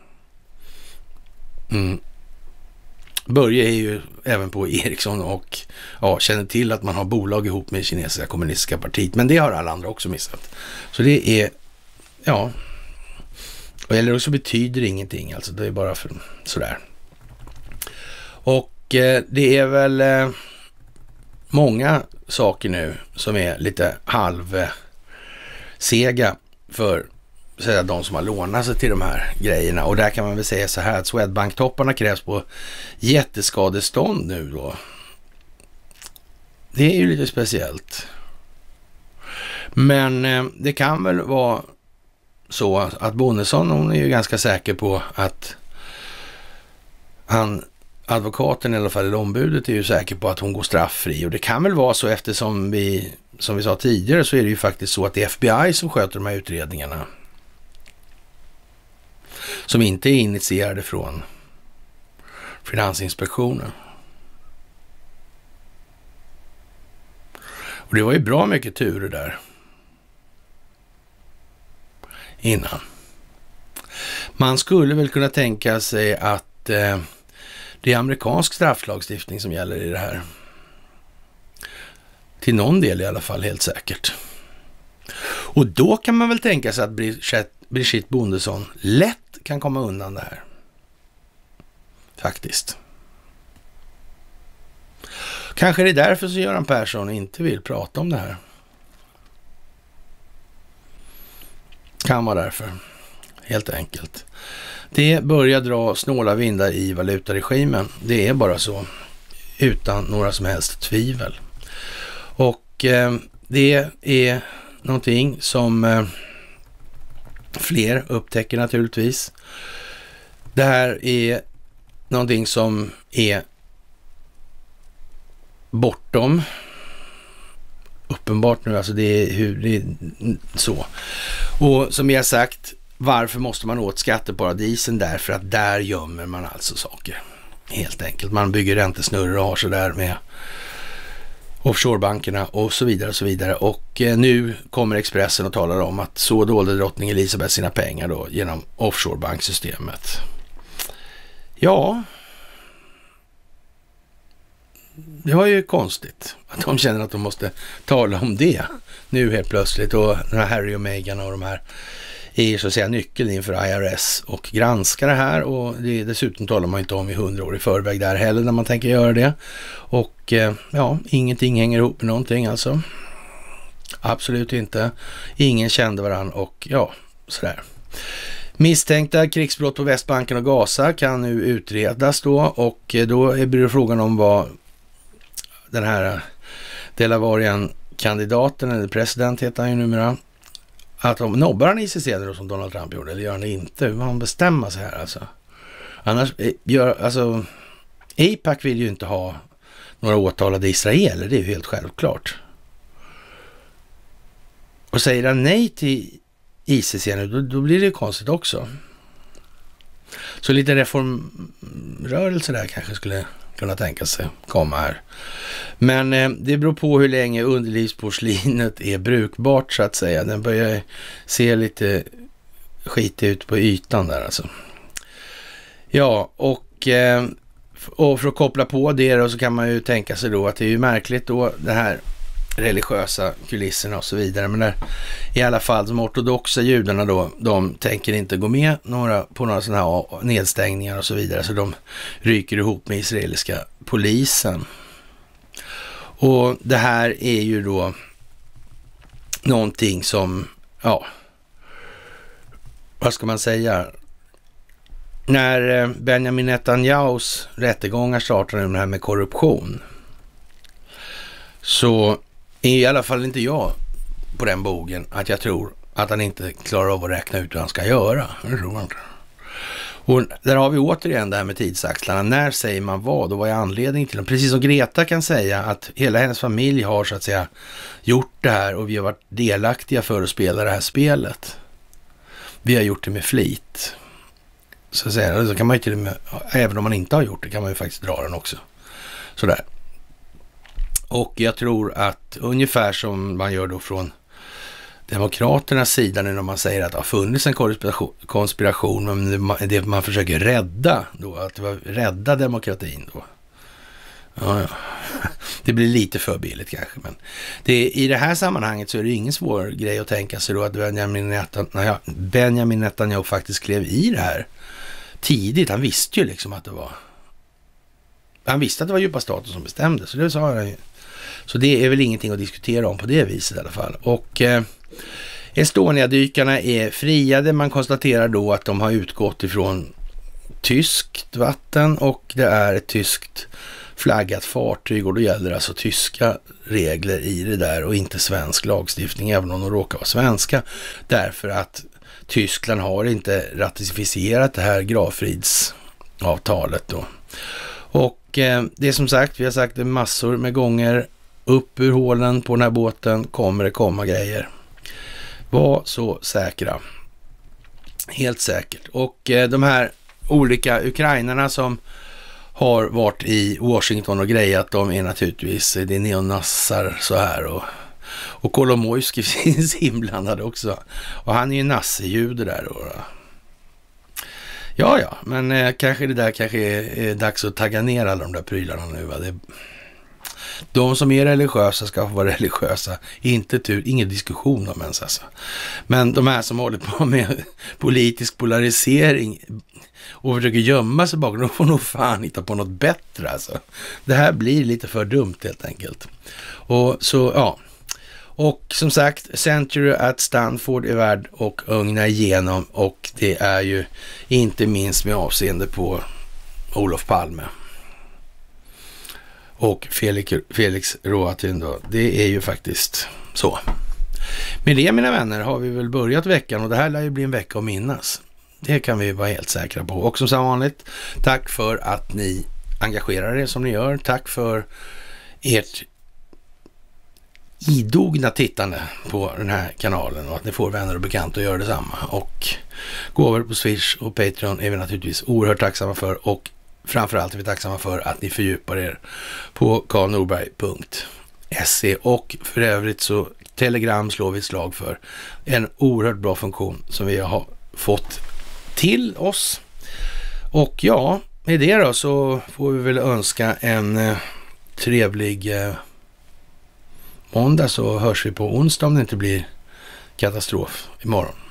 Börje är ju även på Ericsson och känner till att man har bolag ihop med kinesiska kommunistiska partiet. Men det har alla andra också missat. Så det är, eller så betyder det ingenting. Alltså det är bara för sådär. Och det är väl många saker nu som är lite halvsega för de som har lånat sig till de här grejerna. Och där kan man väl säga så här att Swedbank-topparna krävs på jätteskadestånd nu då. Det är ju lite speciellt. Men det kan väl vara så att Bonnesson, hon är ju ganska säker på att advokaten i alla fall, eller ombudet, är ju säker på att hon går strafffri. Och det kan väl vara så eftersom som vi sa tidigare, så är det ju faktiskt så att det är FBI som sköter de här utredningarna. Som inte är initierade från Finansinspektionen. Och det var ju bra mycket turer där innan. Man skulle väl kunna tänka sig att det är amerikansk strafflagstiftning som gäller i det här. Till någon del i alla fall, helt säkert. Och då kan man väl tänka sig att Brigitte Bondesson lätt kan komma undan det här. Faktiskt. Kanske det är därför så Göran Persson inte vill prata om det här. Kan vara därför. Helt enkelt. Det börjar dra snåla vindar i valutaregimen. Det är bara så. Utan några som helst tvivel. Och det är någonting som fler upptäcker naturligtvis. Det här är någonting som är bortom uppenbart nu. Alltså det är så. Och som jag sagt, varför måste man åt skatteparadisen? Därför att där gömmer man alltså saker. Helt enkelt. Man bygger räntesnurror och har så där med offshorebankerna och så vidare och så vidare. Och nu kommer Expressen och talar om att så dolde drottning Elisabeth sina pengar då genom offshorebanksystemet. Ja, det var ju konstigt att de känner att de måste tala om det nu helt plötsligt. Och den här Harry och Meghan och de här är ju så att säga nyckeln inför IRS och granska det här. Och dessutom talar man inte om i 100 år i förväg där heller när man tänker göra det. Och ingenting hänger ihop med någonting alltså. Absolut inte. Ingen kände varann och sådär. Misstänkta krigsbrott på Västbanken och Gaza kan nu utredas då, och då blir det frågan om vad den här Delavarian-kandidaten, eller president heter han ju numera, att de nobbar han ICC då som Donald Trump gjorde, eller gör han det inte? Hur man bestämma sig här alltså. Annars AIPAC vill ju inte ha några åtalade israeler, det är ju helt självklart. Och säger han nej till ICC nu, då blir det konstigt också. Så lite reformrörelse där kanske skulle kunna tänka sig komma här. Men det beror på hur länge underlivsporslinet är brukbart så att säga. Den börjar se lite skit ut på ytan där alltså. Ja, och för att koppla på det då, så kan man ju tänka sig då att det är ju märkligt då det här religiösa kulisserna och så vidare. Men där, i alla fall de ortodoxa judarna då, de tänker inte gå med på några sådana här nedstängningar och så vidare. Så de ryker ihop med israeliska polisen. Och det här är ju då någonting som, ja, vad ska man säga? När Benjamin Netanyahus rättegångar startar nu det här med korruption, så är i alla fall inte jag på den bogen att jag tror att han inte klarar av att räkna ut vad han ska göra. Det tror jag inte. Och där har vi återigen det här med tidsaxlarna. När säger man vad och vad är anledningen till dem? Precis som Greta kan säga att hela hennes familj har så att säga gjort det här och vi har varit delaktiga för att spela det här spelet. Vi har gjort det med flit. Så att säga, så kan man ju till och med, även om man inte har gjort det, kan man ju faktiskt dra den också. Sådär. Och jag tror att ungefär som man gör då från Demokraternas sida nu när man säger att det har funnits en konspiration, men det man försöker rädda då, att det var rädda demokratin då. Ja. Det blir lite för billigt kanske, men i det här sammanhanget så är det ingen svår grej att tänka sig då att Benjamin Netanyahu faktiskt klev i det här tidigt. Han visste ju liksom att det var, han visste att det var djupa stater som bestämde, så det sa han ju. Så det är väl ingenting att diskutera om på det viset i alla fall. Och Estonia-dykarna är friade. Man konstaterar då att de har utgått ifrån tyskt vatten och det är ett tyskt flaggat fartyg och då gäller alltså tyska regler i det där och inte svensk lagstiftning, även om de råkar vara svenska, därför att Tyskland har inte ratificerat det här gravfridsavtalet då. Och det är som sagt, vi har sagt det massor med gånger, upp ur hålen på den här båten kommer det komma grejer. Var så säkra. Helt säkert. Och de här olika ukrainarna som har varit i Washington och grejat, de är naturligtvis, det är neonassar så här, och Kolomojski finns inblandad också. Och han är ju nazijude där då. Ja, men kanske är dags att tagga ner alla de där prylarna nu, va? De som är religiösa ska få vara religiösa. Ingen diskussion om ens alltså. Men de här som håller på med politisk polarisering och försöker gömma sig bakom, de får nog fan hitta på något bättre alltså. Det här blir lite för dumt helt enkelt. Och så, ja. Och som sagt, Century at Stanford är värd och ugna igenom, och det är ju inte minst med avseende på Olof Palme och Felix Rohatyn då. Det är ju faktiskt så. Med det, mina vänner, har vi väl börjat veckan, och det här lär ju bli en vecka att minnas. Det kan vi vara helt säkra på. Och som vanligt, tack för att ni engagerar er som ni gör. Tack för ert idogna tittande på den här kanalen och att ni får vänner och bekanta att göra detsamma. Och gåvor på Swish och Patreon är vi naturligtvis oerhört tacksamma för, och framförallt är vi tacksamma för att ni fördjupar er på karlnorberg.se. Och för övrigt så Telegram slår vi ett slag för, en oerhört bra funktion som vi har fått till oss. Och ja, med det då så får vi väl önska en trevlig måndag, så hörs vi på onsdag om det inte blir katastrof imorgon.